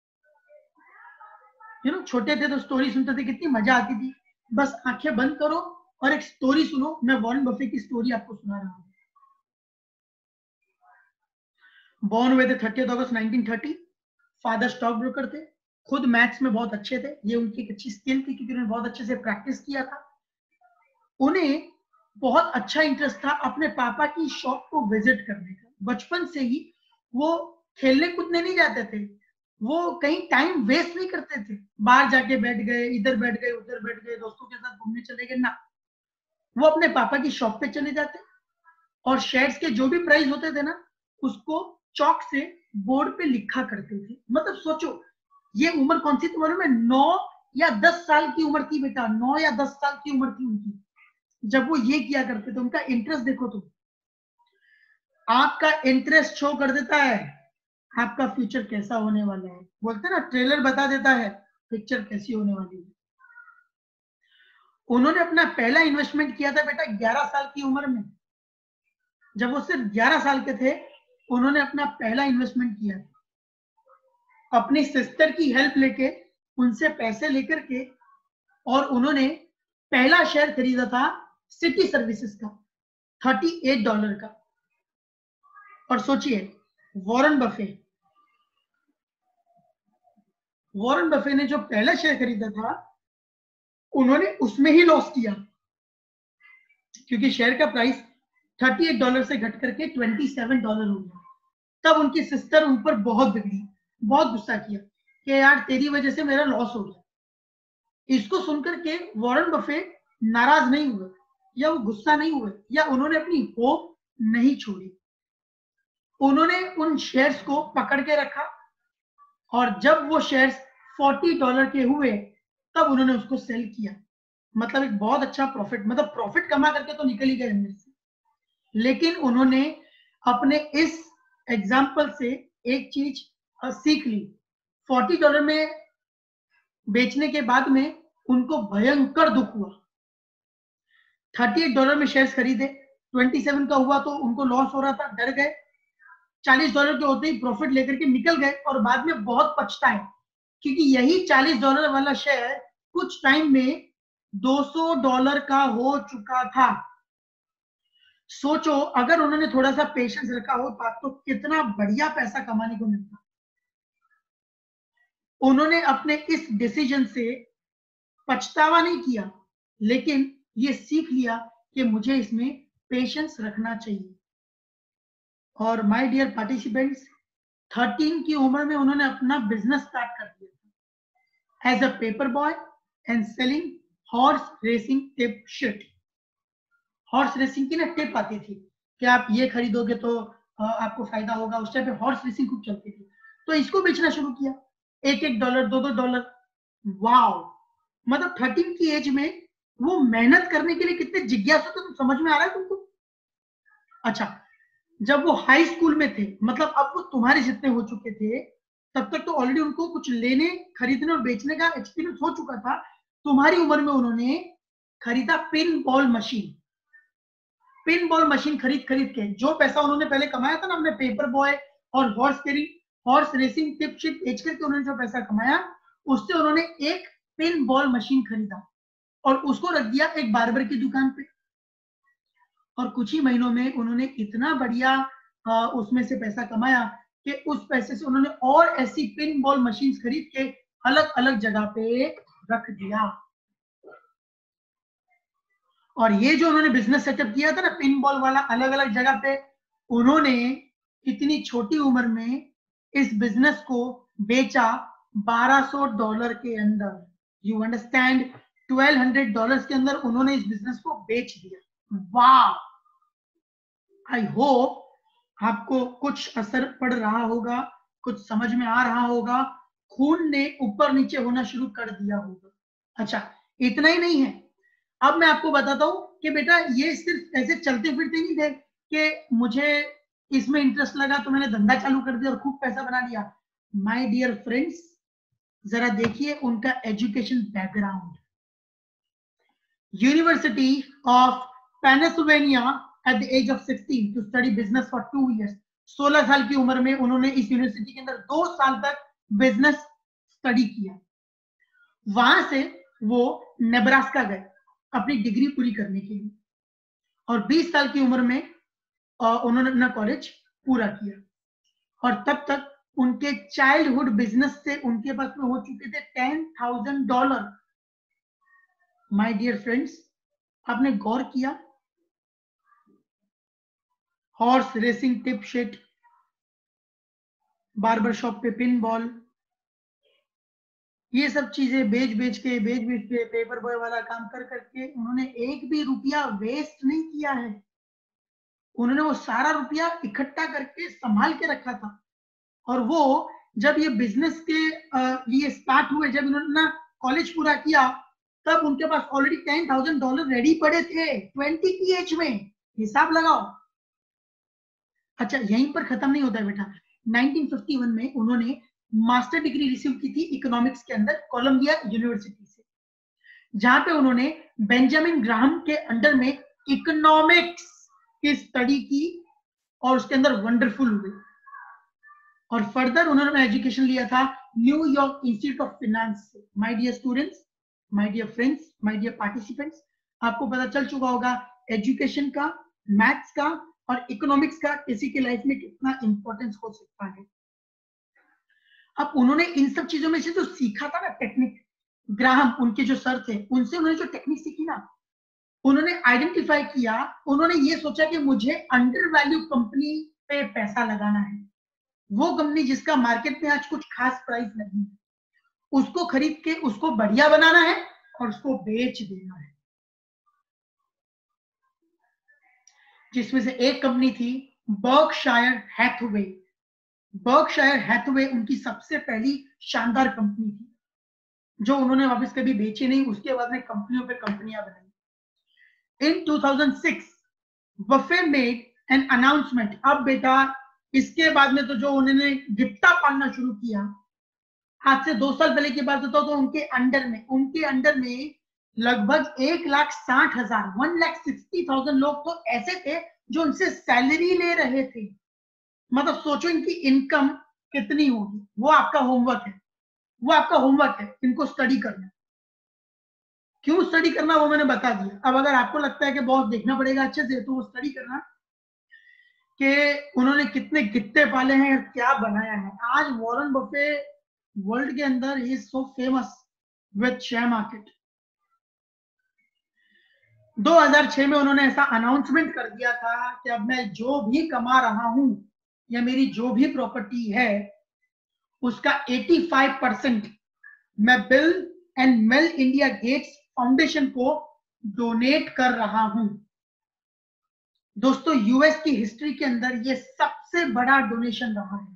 छोटे थे तो स्टोरी सुनते थे, कितनी मजा आती थी। बस आंखें बंद करो और एक स्टोरी सुनो। मैं वॉरेन बफे की स्टोरी आपको सुना रहा हूं। बॉर्न हुए थे 30 अगस्त 1930 फादर स्टॉक ब्रोकर थे, खुद मैथ्स में बहुत अच्छे थे, ये उनकी एक अच्छी स्किल थी क्योंकि उन्होंने बहुत अच्छे से प्रैक्टिस किया था। उन्हें बहुत अच्छा इंटरेस्ट था अपने पापा की शॉप को विजिट करने का। बचपन से ही वो खेलने कूदने नहीं जाते थे, वो कहीं टाइम वेस्ट नहीं करते थे, बाहर जाके बैठ गए, इधर बैठ गए, उधर बैठ गए, दोस्तों के साथ घूमने चले गए ना, वो अपने पापा की शॉप पे चले जाते और शेयर्स के जो भी प्राइस होते थे ना, उसको चौक से बोर्ड पे लिखा करते थे। मतलब सोचो ये उम्र कौन सी थी मालूम है? 9 या 10 साल की उम्र थी बेटा, 9 या 10 साल की उम्र थी उनकी जब वो ये किया करते थे। उनका इंटरेस्ट देखो तुम, आपका इंटरेस्ट शो कर देता है आपका फ्यूचर कैसा होने वाला है। बोलते हैं ना, ट्रेलर बता देता है पिक्चर कैसी होने वाली है। उन्होंने अपना पहला इन्वेस्टमेंट किया था बेटा 11 साल की उम्र में। जब वो सिर्फ 11 साल के थे उन्होंने अपना पहला इन्वेस्टमेंट किया, अपनी सिस्टर की हेल्प लेके, उनसे पैसे लेकर के, और उन्होंने पहला शेयर खरीदा था सिटी सर्विसेज का $38 का। और सोचिए वॉरेन बफे ने जो पहला शेयर खरीदा था उन्होंने उसमें ही लॉस किया क्योंकि शेयर का प्राइस $38 से घट करके $27 हो गया। तब उनकी सिस्टर उन पर बहुत बिगड़ी, बहुत गुस्सा किया कि यार तेरी वजह से मेरा लॉस हो गया। इसको सुनकर के वॉरेन बफे नाराज नहीं हुए या वो गुस्सा नहीं हुए या उन्होंने अपनी होप नहीं छोड़ी। उन्होंने उन शेयर्स को पकड़ के रखा और जब वो शेयर्स $40 के हुए तब उन्होंने उसको सेल किया। मतलब एक बहुत अच्छा प्रॉफिट, मतलब प्रॉफिट कमा करके तो निकल ही गए इनमें से, लेकिन उन्होंने अपने इस एग्जाम्पल से एक चीज सीख ली। $40 में बेचने के बाद में उनको भयंकर दुख हुआ। $38 में शेयर्स खरीदे, 27 का हुआ तो उनको लॉस हो रहा था, डर गए, $40 के होते ही प्रॉफिट लेकर के निकल गए और बाद में बहुत पछताए क्योंकि यही $40 वाला शेयर कुछ टाइम में $200 का हो चुका था। सोचो अगर उन्होंने थोड़ा सा पेशेंस रखा हो तो कितना बढ़िया पैसा कमाने को मिलता। उन्होंने अपने इस डिसीजन से पछतावा नहीं किया, लेकिन ये सीख लिया कि मुझे इसमें पेशेंस रखना चाहिए। और माय डियर पार्टिसिपेंट्स, 13 की उम्र में उन्होंने अपना बिजनेस स्टार्ट कर दिया था as a paper boy and selling horse racing tip sheet. Horse racing की ना टिप आती थी कि आप ये खरीदोगे तो आपको फायदा होगा। उस टाइम पे हॉर्स रेसिंग खूब चलती थी, तो इसको बेचना शुरू किया, $1 $2 वाओ। मतलब 13 की एज में वो मेहनत करने के लिए कितने जिज्ञासु थे, तो समझ में आ रहा है तुमको? अच्छा, जब वो हाई स्कूल में थे, मतलब अब वो तुम्हारे जितने हो चुके थे, तब तक तो ऑलरेडी उनको कुछ लेने, खरीदने और बेचने का एक्सपीरियंस हो चुका था। तुम्हारी उम्र में उन्होंने खरीदा pinball machine. Pinball machine खरीद के जो पैसा उन्होंने पहले कमाया था ना अपने पेपर बॉय और हॉर्स रेसिंग टिप शीट बेच करके, उन्होंने जो पैसा कमाया उससे उन्होंने एक पिन बॉल मशीन खरीदा और उसको रख दिया एक बार्बर की दुकान पे। और कुछ ही महीनों में उन्होंने इतना बढ़िया उसमें से पैसा कमाया कि उस पैसे से उन्होंने और ऐसी पिन बॉल मशीन खरीद के अलग अलग जगह पे रख दिया। और ये जो उन्होंने बिजनेस सेटअप किया था ना पिन बॉल वाला अलग अलग जगह पे, उन्होंने इतनी छोटी उम्र में इस बिजनेस को बेचा $1200 के अंदर। यू अंडरस्टैंड, $1200 के अंदर उन्होंने इस बिजनेस को बेच दिया। वाह! आई होप आपको कुछ असर पड़ रहा होगा, कुछ समझ में आ रहा होगा, खून ने ऊपर नीचे होना शुरू कर दिया होगा। अच्छा, इतना ही नहीं है, अब मैं आपको बताता हूं कि बेटा ये सिर्फ ऐसे चलते फिरते नहीं थे कि मुझे इसमें इंटरेस्ट लगा तो मैंने धंधा चालू कर दिया और खूब पैसा बना लिया। माय डियर फ्रेंड्स, जरा देखिए उनका education background. University of Pennsylvania at the age of 16 to study business for 2 years। 16 साल की उम्र में उन्होंने इस यूनिवर्सिटी के अंदर 2 साल तक बिजनेस स्टडी किया। वहां से वो नेब्रास्का गए अपनी डिग्री पूरी करने के लिए और 20 साल की उम्र में उन्होंने अपना कॉलेज पूरा किया। और तब तक उनके चाइल्डहुड बिजनेस से उनके पास में हो चुके थे $10,000। माय डियर फ्रेंड्स, आपने गौर किया? Horse racing tip sheet, barber shop पे पिन बॉल, ये सब चीजें बेच के पेपर बॉय वाला काम कर करके उन्होंने एक भी रुपया वेस्ट नहीं किया है। उन्होंने वो सारा रुपया इकट्ठा करके संभाल के रखा था। और वो जब ये बिजनेस के लिए स्टार्ट हुए, जब इन्होंने ना कॉलेज पूरा किया, तब उनके पास ऑलरेडी $10,000 रेडी पड़े थे 20 की एज में। हिसाब लगाओ। अच्छा, यहीं पर खत्म नहीं होता है बेटा। 1951 में उन्होंने मास्टर डिग्री रिसीव की थी इकोनॉमिक्स के अंदर कोलंबिया यूनिवर्सिटी से, जहां पे उन्होंने बेंजामिन ग्राहम के अंडर में इकोनॉमिक्स की स्टडी की और उसके अंदर वंडरफुल हुए। और फर्दर उन्होंने एजुकेशन लिया था न्यूयॉर्क इंस्टीट्यूट ऑफ फाइनेंस से। My dear students, my dear friends, my dear participants, आपको पता चल चुका होगा एजुकेशन का, मैथ्स का और इकोनॉमिक्स का किसी के लाइफ में कितना इंपॉर्टेंस हो सकता है। अब उन्होंने इन सब चीजों में से जो सीखा था ना टेक्निक, ग्राहम उनके जो सर थे, उनसे उन्होंने जो टेक्निक सीखी ना, उन्होंने आइडेंटिफाई किया, उन्होंने ये सोचा कि मुझे अंडर वैल्यू कंपनी पे पैसा लगाना है। वो कंपनी जिसका मार्केट में आज कुछ खास प्राइस नहीं है, उसको खरीद के उसको बढ़िया बनाना है और उसको बेच देना है। जिसमें से एक कंपनी थी बर्कशायर हैथवे। बर्कशायर हैथवे उनकी सबसे पहली शानदार कंपनी थी, जो उन्होंने वापस कभी बेची नहीं। उसके बाद में कंपनियों पे कंपनियां बनाई। In 2006 Buffett made an announcement. अब बेटा इसके बाद में तो जो उन्होंने गिफ्टा पालना शुरू किया, आज से 2 साल पहले की बात बताओ, तो उनके अंडर में लगभग 1,60,000 1,60,000 लोग तो ऐसे थे जो उनसे सैलरी ले रहे थे। मतलब सोचो इनकी इनकम कितनी होगी। वो आपका होमवर्क है, इनको स्टडी करना। क्यों स्टडी करना वो मैंने बता दिया। अब अगर आपको लगता है कि बहुत देखना पड़ेगा अच्छे से, तो वो स्टडी करना कि उन्होंने कितने गिट्टे पाले हैं, क्या बनाया है। आज वॉरेन बफे वर्ल्ड के अंदर ही is so famous with share market. 2006 में उन्होंने ऐसा अनाउंसमेंट कर दिया था कि अब मैं जो भी कमा रहा हूं या मेरी जो भी प्रॉपर्टी है, उसका 85% मैं Bill and Melinda Gates Foundation को डोनेट कर रहा हूं। दोस्तों, यूएस की हिस्ट्री के अंदर ये सबसे बड़ा डोनेशन रहा है।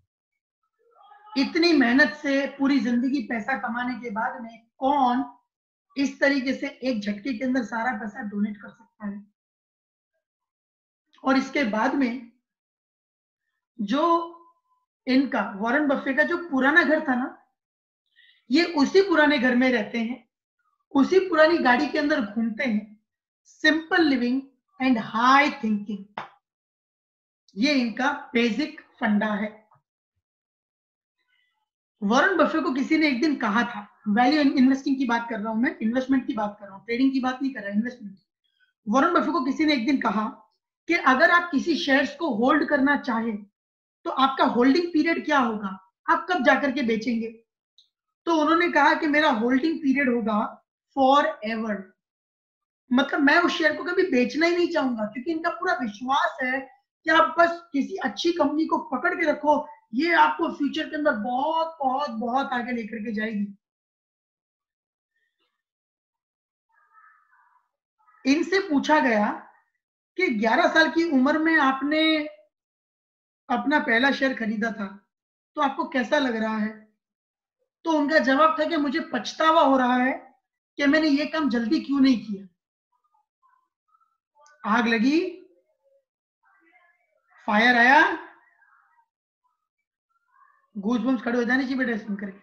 इतनी मेहनत से पूरी जिंदगी पैसा कमाने के बाद में कौन इस तरीके से एक झटके के अंदर सारा पैसा डोनेट कर सकता है। और इसके बाद में जो इनका वॉरेन बफे का जो पुराना घर था ना, ये उसी पुराने घर में रहते हैं, उसी पुरानी गाड़ी के अंदर घूमते हैं। Simple living and high thinking, ये इनका बेसिक फंडा है। वॉरेन बफे को किसी ने एक दिन कहा था, वैल्यू इन्वेस्टिंग की बात कर रहा हूं मैं, इन्वेस्टमेंट की बात कर रहा हूं, ट्रेडिंग की बात नहीं कर रहा, इन्वेस्टमेंट। वॉरेन बफे को किसी ने एक दिन कहा कि अगर आप किसी शेयर्स को होल्ड करना चाहें तो आपका होल्डिंग पीरियड क्या होगा, आप कब जाकर के बेचेंगे। तो उन्होंने कहा कि मेरा होल्डिंग पीरियड होगा फॉर एवर। मतलब मैं उस शेयर को कभी बेचना ही नहीं चाहूंगा, क्योंकि इनका पूरा विश्वास है कि आप बस किसी अच्छी कंपनी को पकड़ के रखो, ये आपको फ्यूचर के अंदर बहुत बहुत बहुत आगे लेकर के जाएगी। इनसे पूछा गया कि 11 साल की उम्र में आपने अपना पहला शेयर खरीदा था, तो आपको कैसा लग रहा है। तो उनका जवाब था कि मुझे पछतावा हो रहा है कि मैंने ये काम जल्दी क्यों नहीं किया। आग लगी, फायर आया, गूज़बम्स खड़े हो जाने चाहिए बेटा सुन करके।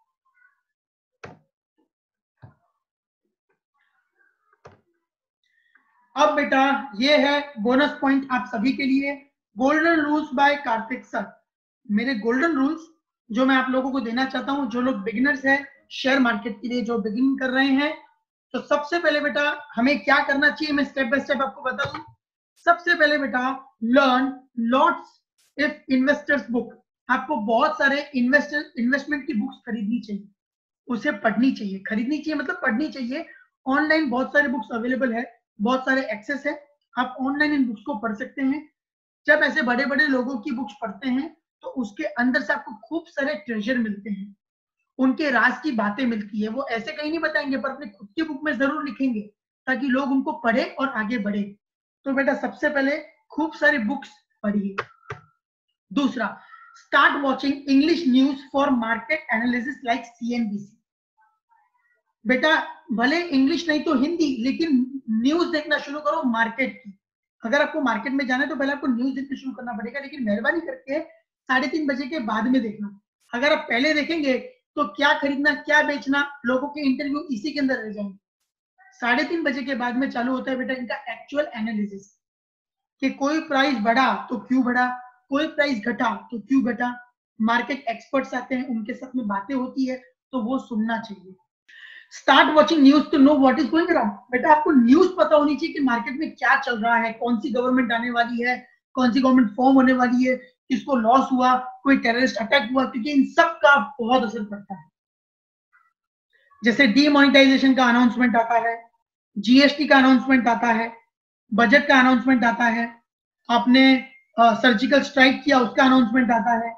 अब बेटा ये है बोनस पॉइंट आप सभी के लिए, golden rules by Kartik sir. मेरे गोल्डन रूल्स जो मैं आप लोगों को देना चाहता हूं, जो लोग बिगिनर्स हैं शेयर मार्केट के लिए, जो बिगिनिंग कर रहे हैं, तो सबसे पहले बेटा हमें क्या करना चाहिए, मैं स्टेप बाय स्टेप आपको बता दूं। सबसे पहले बेटा learn lots of investors book. आपको बहुत सारे इन्वेस्टमेंट की बुक्स खरीदनी चाहिए, उसे पढ़नी चाहिए, खरीदनी चाहिए मतलब पढ़नी चाहिए। ऑनलाइन बहुत सारे बुक्स अवेलेबल है, बहुत सारे एक्सेस है, आप ऑनलाइन इन बुक्स को पढ़ सकते हैं। जब ऐसे बड़े बड़े लोगों की बुक्स पढ़ते हैं तो उसके अंदर से आपको खूब सारे ट्रेजर मिलते हैं, उनके राज की बातें मिलती है। वो ऐसे कहीं नहीं बताएंगे पर अपनी खुद की बुक में जरूर लिखेंगे ताकि लोग उनको पढ़े और आगे बढ़े। तो बेटा सबसे पहले खूब सारी बुक्स पढ़िए। दूसरा, start watching English news for market analysis like CNBC। बेटा भले इंग्लिश नहीं तो हिंदी, लेकिन न्यूज देखना शुरू करो मार्केट की। अगर आपको मार्केट में जाना है तो पहले आपको न्यूज देखना शुरू करना पड़ेगा, लेकिन मेहरबानी करके 3:30 बजे के बाद में देखना। अगर आप पहले देखेंगे तो क्या खरीदना क्या बेचना, लोगों के इंटरव्यू इसी के अंदर रह जाएंगे। 3:30 बजे के बाद में चालू होता है बेटा इनका एक्चुअल एनालिसिस, कि कोई प्राइस बढ़ा तो क्यों बढ़ा, कोई प्राइस घटा तो क्यों घटा। मार्केट एक्सपर्ट्स आते हैं, उनके साथ में बातें होती है, तो वो सुनना चाहिए। Start watching news to know what is going around. बेटा आपको न्यूज पता होनी चाहिए कि मार्केट में क्या चल रहा है, कौन सी गवर्नमेंट आने वाली है, कौन सी गवर्नमेंट फॉर्म होने वाली है, किसको लॉस हुआ, कोई टेररिस्ट अटैक हुआ, क्योंकि इन सब का बहुत असर पड़ता है। जैसे डीमोनेटाइजेशन का अनाउंसमेंट आता है, GST का अनाउंसमेंट आता है, बजट का अनाउंसमेंट आता है, आपने सर्जिकल स्ट्राइक किया उसका अनाउंसमेंट आता है,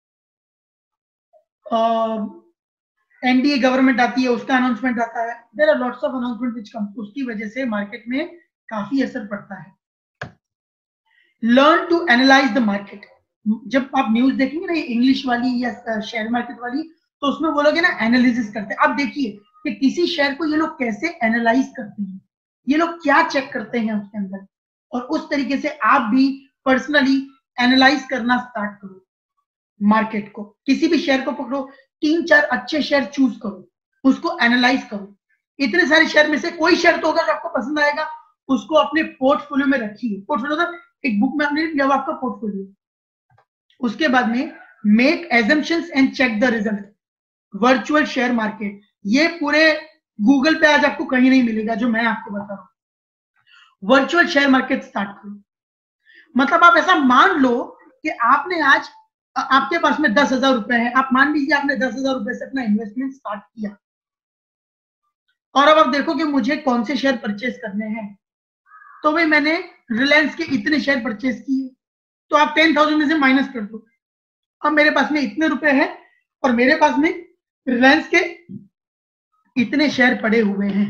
NDA गवर्नमेंट आती है उसका अनाउंसमेंट आता है। There are lots of announcement which come, उसकी वजह से मार्केट में काफी असर पड़ता है। Learn to analyse the market. जब आप न्यूज देखेंगे ना इंग्लिश वाली या शेयर मार्केट वाली, तो उसमें वो लोग है ना एनालिसिस करते हैं। आप देखिए कि किसी शेयर को ये लोग कैसे एनालाइज करते हैं, ये लोग क्या चेक करते हैं उसके अंदर, और उस तरीके से आप भी पर्सनली एनालाइज करना स्टार्ट करो मार्केट को। किसी भी शेयर को पकड़ो, 3-4 अच्छे शेयर चूज करो, उसको एनालाइज करो। इतने सारे शेयर में से कोई शेयर तो होगा जो आपको पसंद आएगा, उसको अपने पोर्टफोलियो में रखिए। पोर्टफोलियो मतलब एक बुक में आपने लिया आपका पोर्टफोलियो। उसके बाद में make assumptions and check the result. Virtual share market, ये पूरे गूगल पे आज आपको कहीं नहीं मिलेगा जो मैं आपको बता रहा हूं। वर्चुअल शेयर मार्केट स्टार्ट करो, मतलब आप ऐसा मान लो कि आपने आज आपके पास में 10,000 रुपए है, आप मान लीजिए आपने 10,000 रुपए से अपना इन्वेस्टमेंट स्टार्ट किया, और अब आप देखो कि मुझे कौन से शेयर परचेज करने हैं। तो भाई मैंने रिलायंस के इतने शेयर परचेज किए, तो आप 10,000 में से माइनस कर दो। अब मेरे पास में इतने रुपए हैं और मेरे पास में रिलायंस के इतने शेयर पड़े हुए हैं।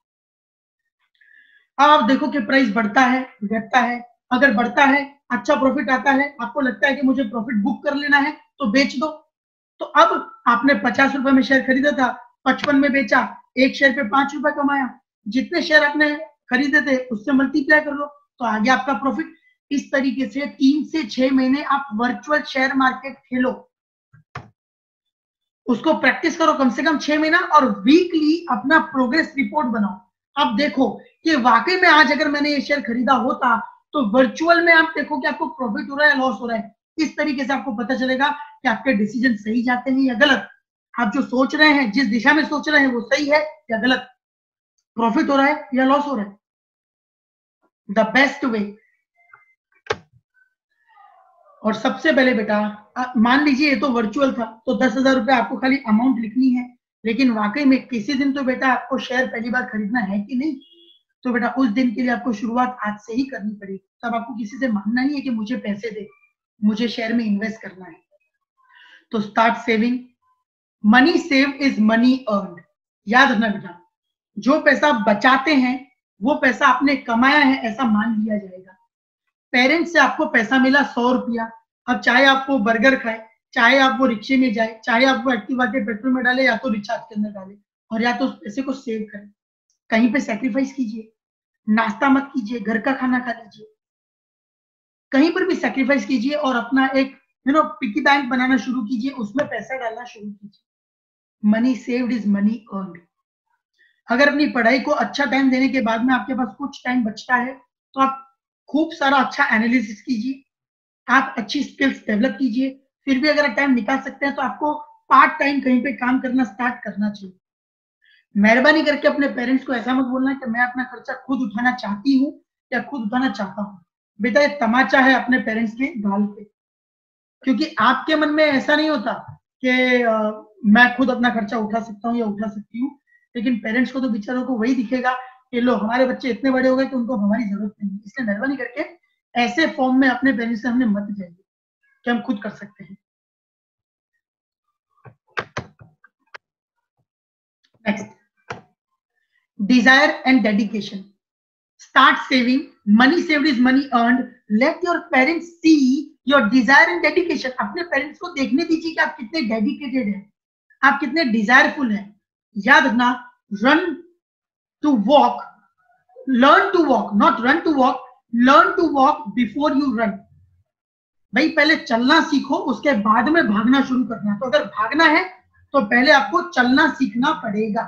अब आप देखो कि प्राइस बढ़ता है घटता है। अगर बढ़ता है, अच्छा प्रॉफिट आता है, आपको लगता है कि मुझे प्रॉफिट बुक कर लेना है, तो बेच दो। तो अब आपने 50 रुपए में शेयर खरीदा था, 55 में बेचा, एक शेयर पे 5 रुपए कमाया। जितने शेयर आपने खरीदे थे उससे मल्टीप्लाई कर लो, तो आ गया आपका प्रॉफिट। इस तरीके से 3 से 6 महीने आप वर्चुअल शेयर मार्केट खेलो, उसको प्रैक्टिस करो कम से कम 6 महीना, और वीकली अपना प्रोग्रेस रिपोर्ट बनाओ। अब देखो कि वाकई में आज अगर मैंने ये शेयर खरीदा होता, तो वर्चुअल में आप देखो कि आपको प्रॉफिट हो रहा है या लॉस हो रहा है। इस तरीके से आपको पता चलेगा कि आपके डिसीजन सही जाते हैं या गलत, आप जो सोच रहे हैं, जिस दिशा में सोच रहे हैं वो सही है या गलत, प्रॉफिट हो रहा है या लॉस हो रहा है। The best way. और सबसे पहले बेटा मान लीजिए ये तो वर्चुअल था, तो 10,000 रुपए आपको खाली अमाउंट लिखनी है, लेकिन वाकई में किसी दिन तो बेटा आपको शेयर पहली बार खरीदना है कि नहीं, तो बेटा उस दिन के लिए आपको शुरुआत आज से ही करनी पड़ेगी। तब आपको किसी से मांगना नहीं है कि मुझे पैसे दे, मुझे शेयर में इन्वेस्ट करना है। तो start saving. Money save is money earn. याद रखना बेटा, जो पैसा बचाते हैं वो पैसा आपने कमाया है ऐसा मान लिया जाएगा। पेरेंट्स से आपको पैसा मिला 100 रुपया, अब चाहे आप वो बर्गर खाए, चाहे आप वो रिक्शे में जाए, चाहे आप वो एक्टिवा के पेट्रोल में डाले या तो रिचार्ज के अंदर डाले, और या तो उस पैसे को सेव करें। कहीं पे सैक्रिफाइस कीजिए, नाश्ता मत कीजिए, घर का खाना खा लीजिए, कहीं पर भी सैक्रिफाइस कीजिए और अपना एक पिकी बैंक बनाना शुरू कीजिए, उसमें पैसा डालना शुरू कीजिए। Money saved is money earned. अगर अपनी पढ़ाई को अच्छा टाइम देने के बाद में आपके पास कुछ टाइम बचता है, तो आप खूब सारा अच्छा एनालिसिस कीजिए, आप अच्छी स्किल्स डेवलप कीजिए। फिर भी अगर टाइम निकाल सकते हैं तो आपको पार्ट टाइम कहीं पे काम करना स्टार्ट करना चाहिए। मेहरबानी करके अपने पेरेंट्स को ऐसा मत बोलना कि मैं अपना खर्चा खुद उठाना चाहती हूँ या खुद उठाना चाहता हूँ। बेटा ये तमाचा है अपने पेरेंट्स के गाल पे। क्योंकि आपके मन में ऐसा नहीं होता कि मैं खुद अपना खर्चा उठा सकता हूँ या उठा सकती हूँ, लेकिन पेरेंट्स को तो बेचारों को वही दिखेगा कि लो हमारे बच्चे इतने बड़े हो गए कि उनको हमारी जरूरत नहीं है। इसलिए मेहरबानी करके ऐसे फॉर्म में अपने पेरेंट्स से हमने मत जाइए कि हम खुद कर सकते हैं। Next, desire and dedication. Start saving, money saved is money earned, let your parents see your desire and dedication. अपने पेरेंट्स को देखने दीजिए कि आप कितने डेडिकेटेड हैं, आप कितने डिजायरफुल हैं। याद रखना, run to walk, learn to walk, not run to walk, learn to walk before you run. भाई पहले चलना सीखो, उसके बाद में भागना शुरू करना। तो अगर भागना है तो पहले आपको चलना सीखना पड़ेगा।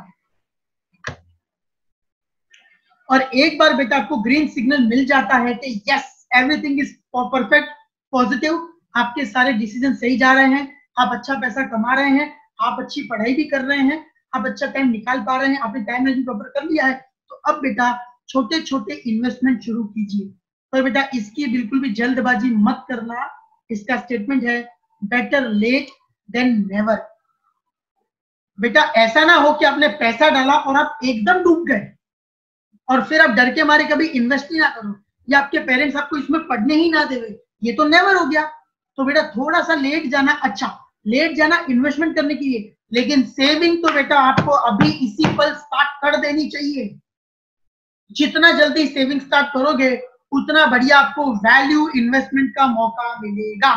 और एक बार बेटा आपको ग्रीन सिग्नल मिल जाता है कि yes everything is perfect, positive, आपके सारे डिसीजन सही जा रहे हैं, आप अच्छा पैसा कमा रहे हैं, आप अच्छी पढ़ाई भी कर रहे हैं, आप अच्छा टाइम निकाल पा रहे हैं, आपने टाइम मैनेजमेंट प्रॉपर कर लिया है, तो अब बेटा छोटे छोटे इन्वेस्टमेंट शुरू कीजिए। पर बेटा इसकी बिल्कुल भी जल्दबाजी मत करना। इसका स्टेटमेंट है बेटर लेट देन नेवर। बेटा ऐसा ना हो कि आपने पैसा डाला और आप एकदम डूब गए और फिर आप डर के मारे कभी इन्वेस्ट ही ना करो, या आपके पेरेंट्स आपको इसमें पढ़ने ही ना देवे, ये तो नेवर हो गया। तो बेटा थोड़ा सा लेट जाना, अच्छा लेट जाना इन्वेस्टमेंट करने के लिए, लेकिन सेविंग तो बेटा आपको अभी इसी पल स्टार्ट कर देनी चाहिए। जितना जल्दी सेविंग स्टार्ट करोगे उतना बढ़िया आपको वैल्यू इन्वेस्टमेंट का मौका मिलेगा।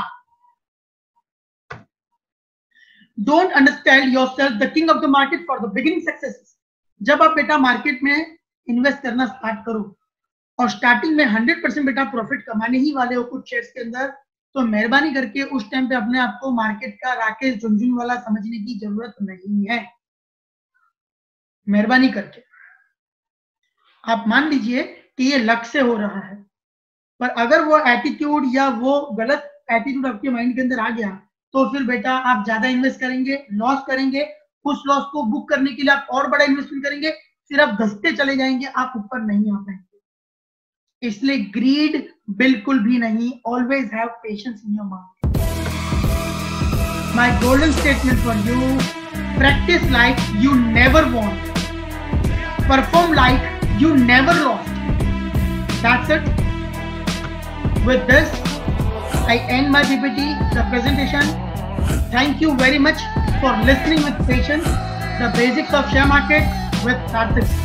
Don't understand yourself the king of the market for the beginning success. जब आप बेटा मार्केट में इन्वेस्ट करना स्टार्ट करो और स्टार्टिंग में 100% बेटा प्रॉफिट कमाने ही वाले हो कुछ शेयर्स के अंदर, तो मेहरबानी करके उस टाइम पे अपने आप को मार्केट का राकेश झुनझुनवाला समझने की जरूरत नहीं है। मेहरबानी करके आप मान लीजिए कि ये लक से हो रहा है, पर अगर वो एटीट्यूड या वो गलत एटीट्यूड आपके माइंड के अंदर आ गया तो फिर बेटा आप ज्यादा इन्वेस्ट करेंगे, लॉस करेंगे, उस लॉस को बुक करने के लिए आप और बड़ा इन्वेस्टमेंट करेंगे, फिर आप घसते चले जाएंगे, आप ऊपर नहीं आ पाएंगे। इसलिए ग्रीड बिल्कुल भी नहीं, always have patience in your mind. My golden statement for you, practise like you never won, perform like you never lost. That's it. With this, I end my PPT, the presentation. Thank you very much for listening with patience. The basics of share market with Karthik.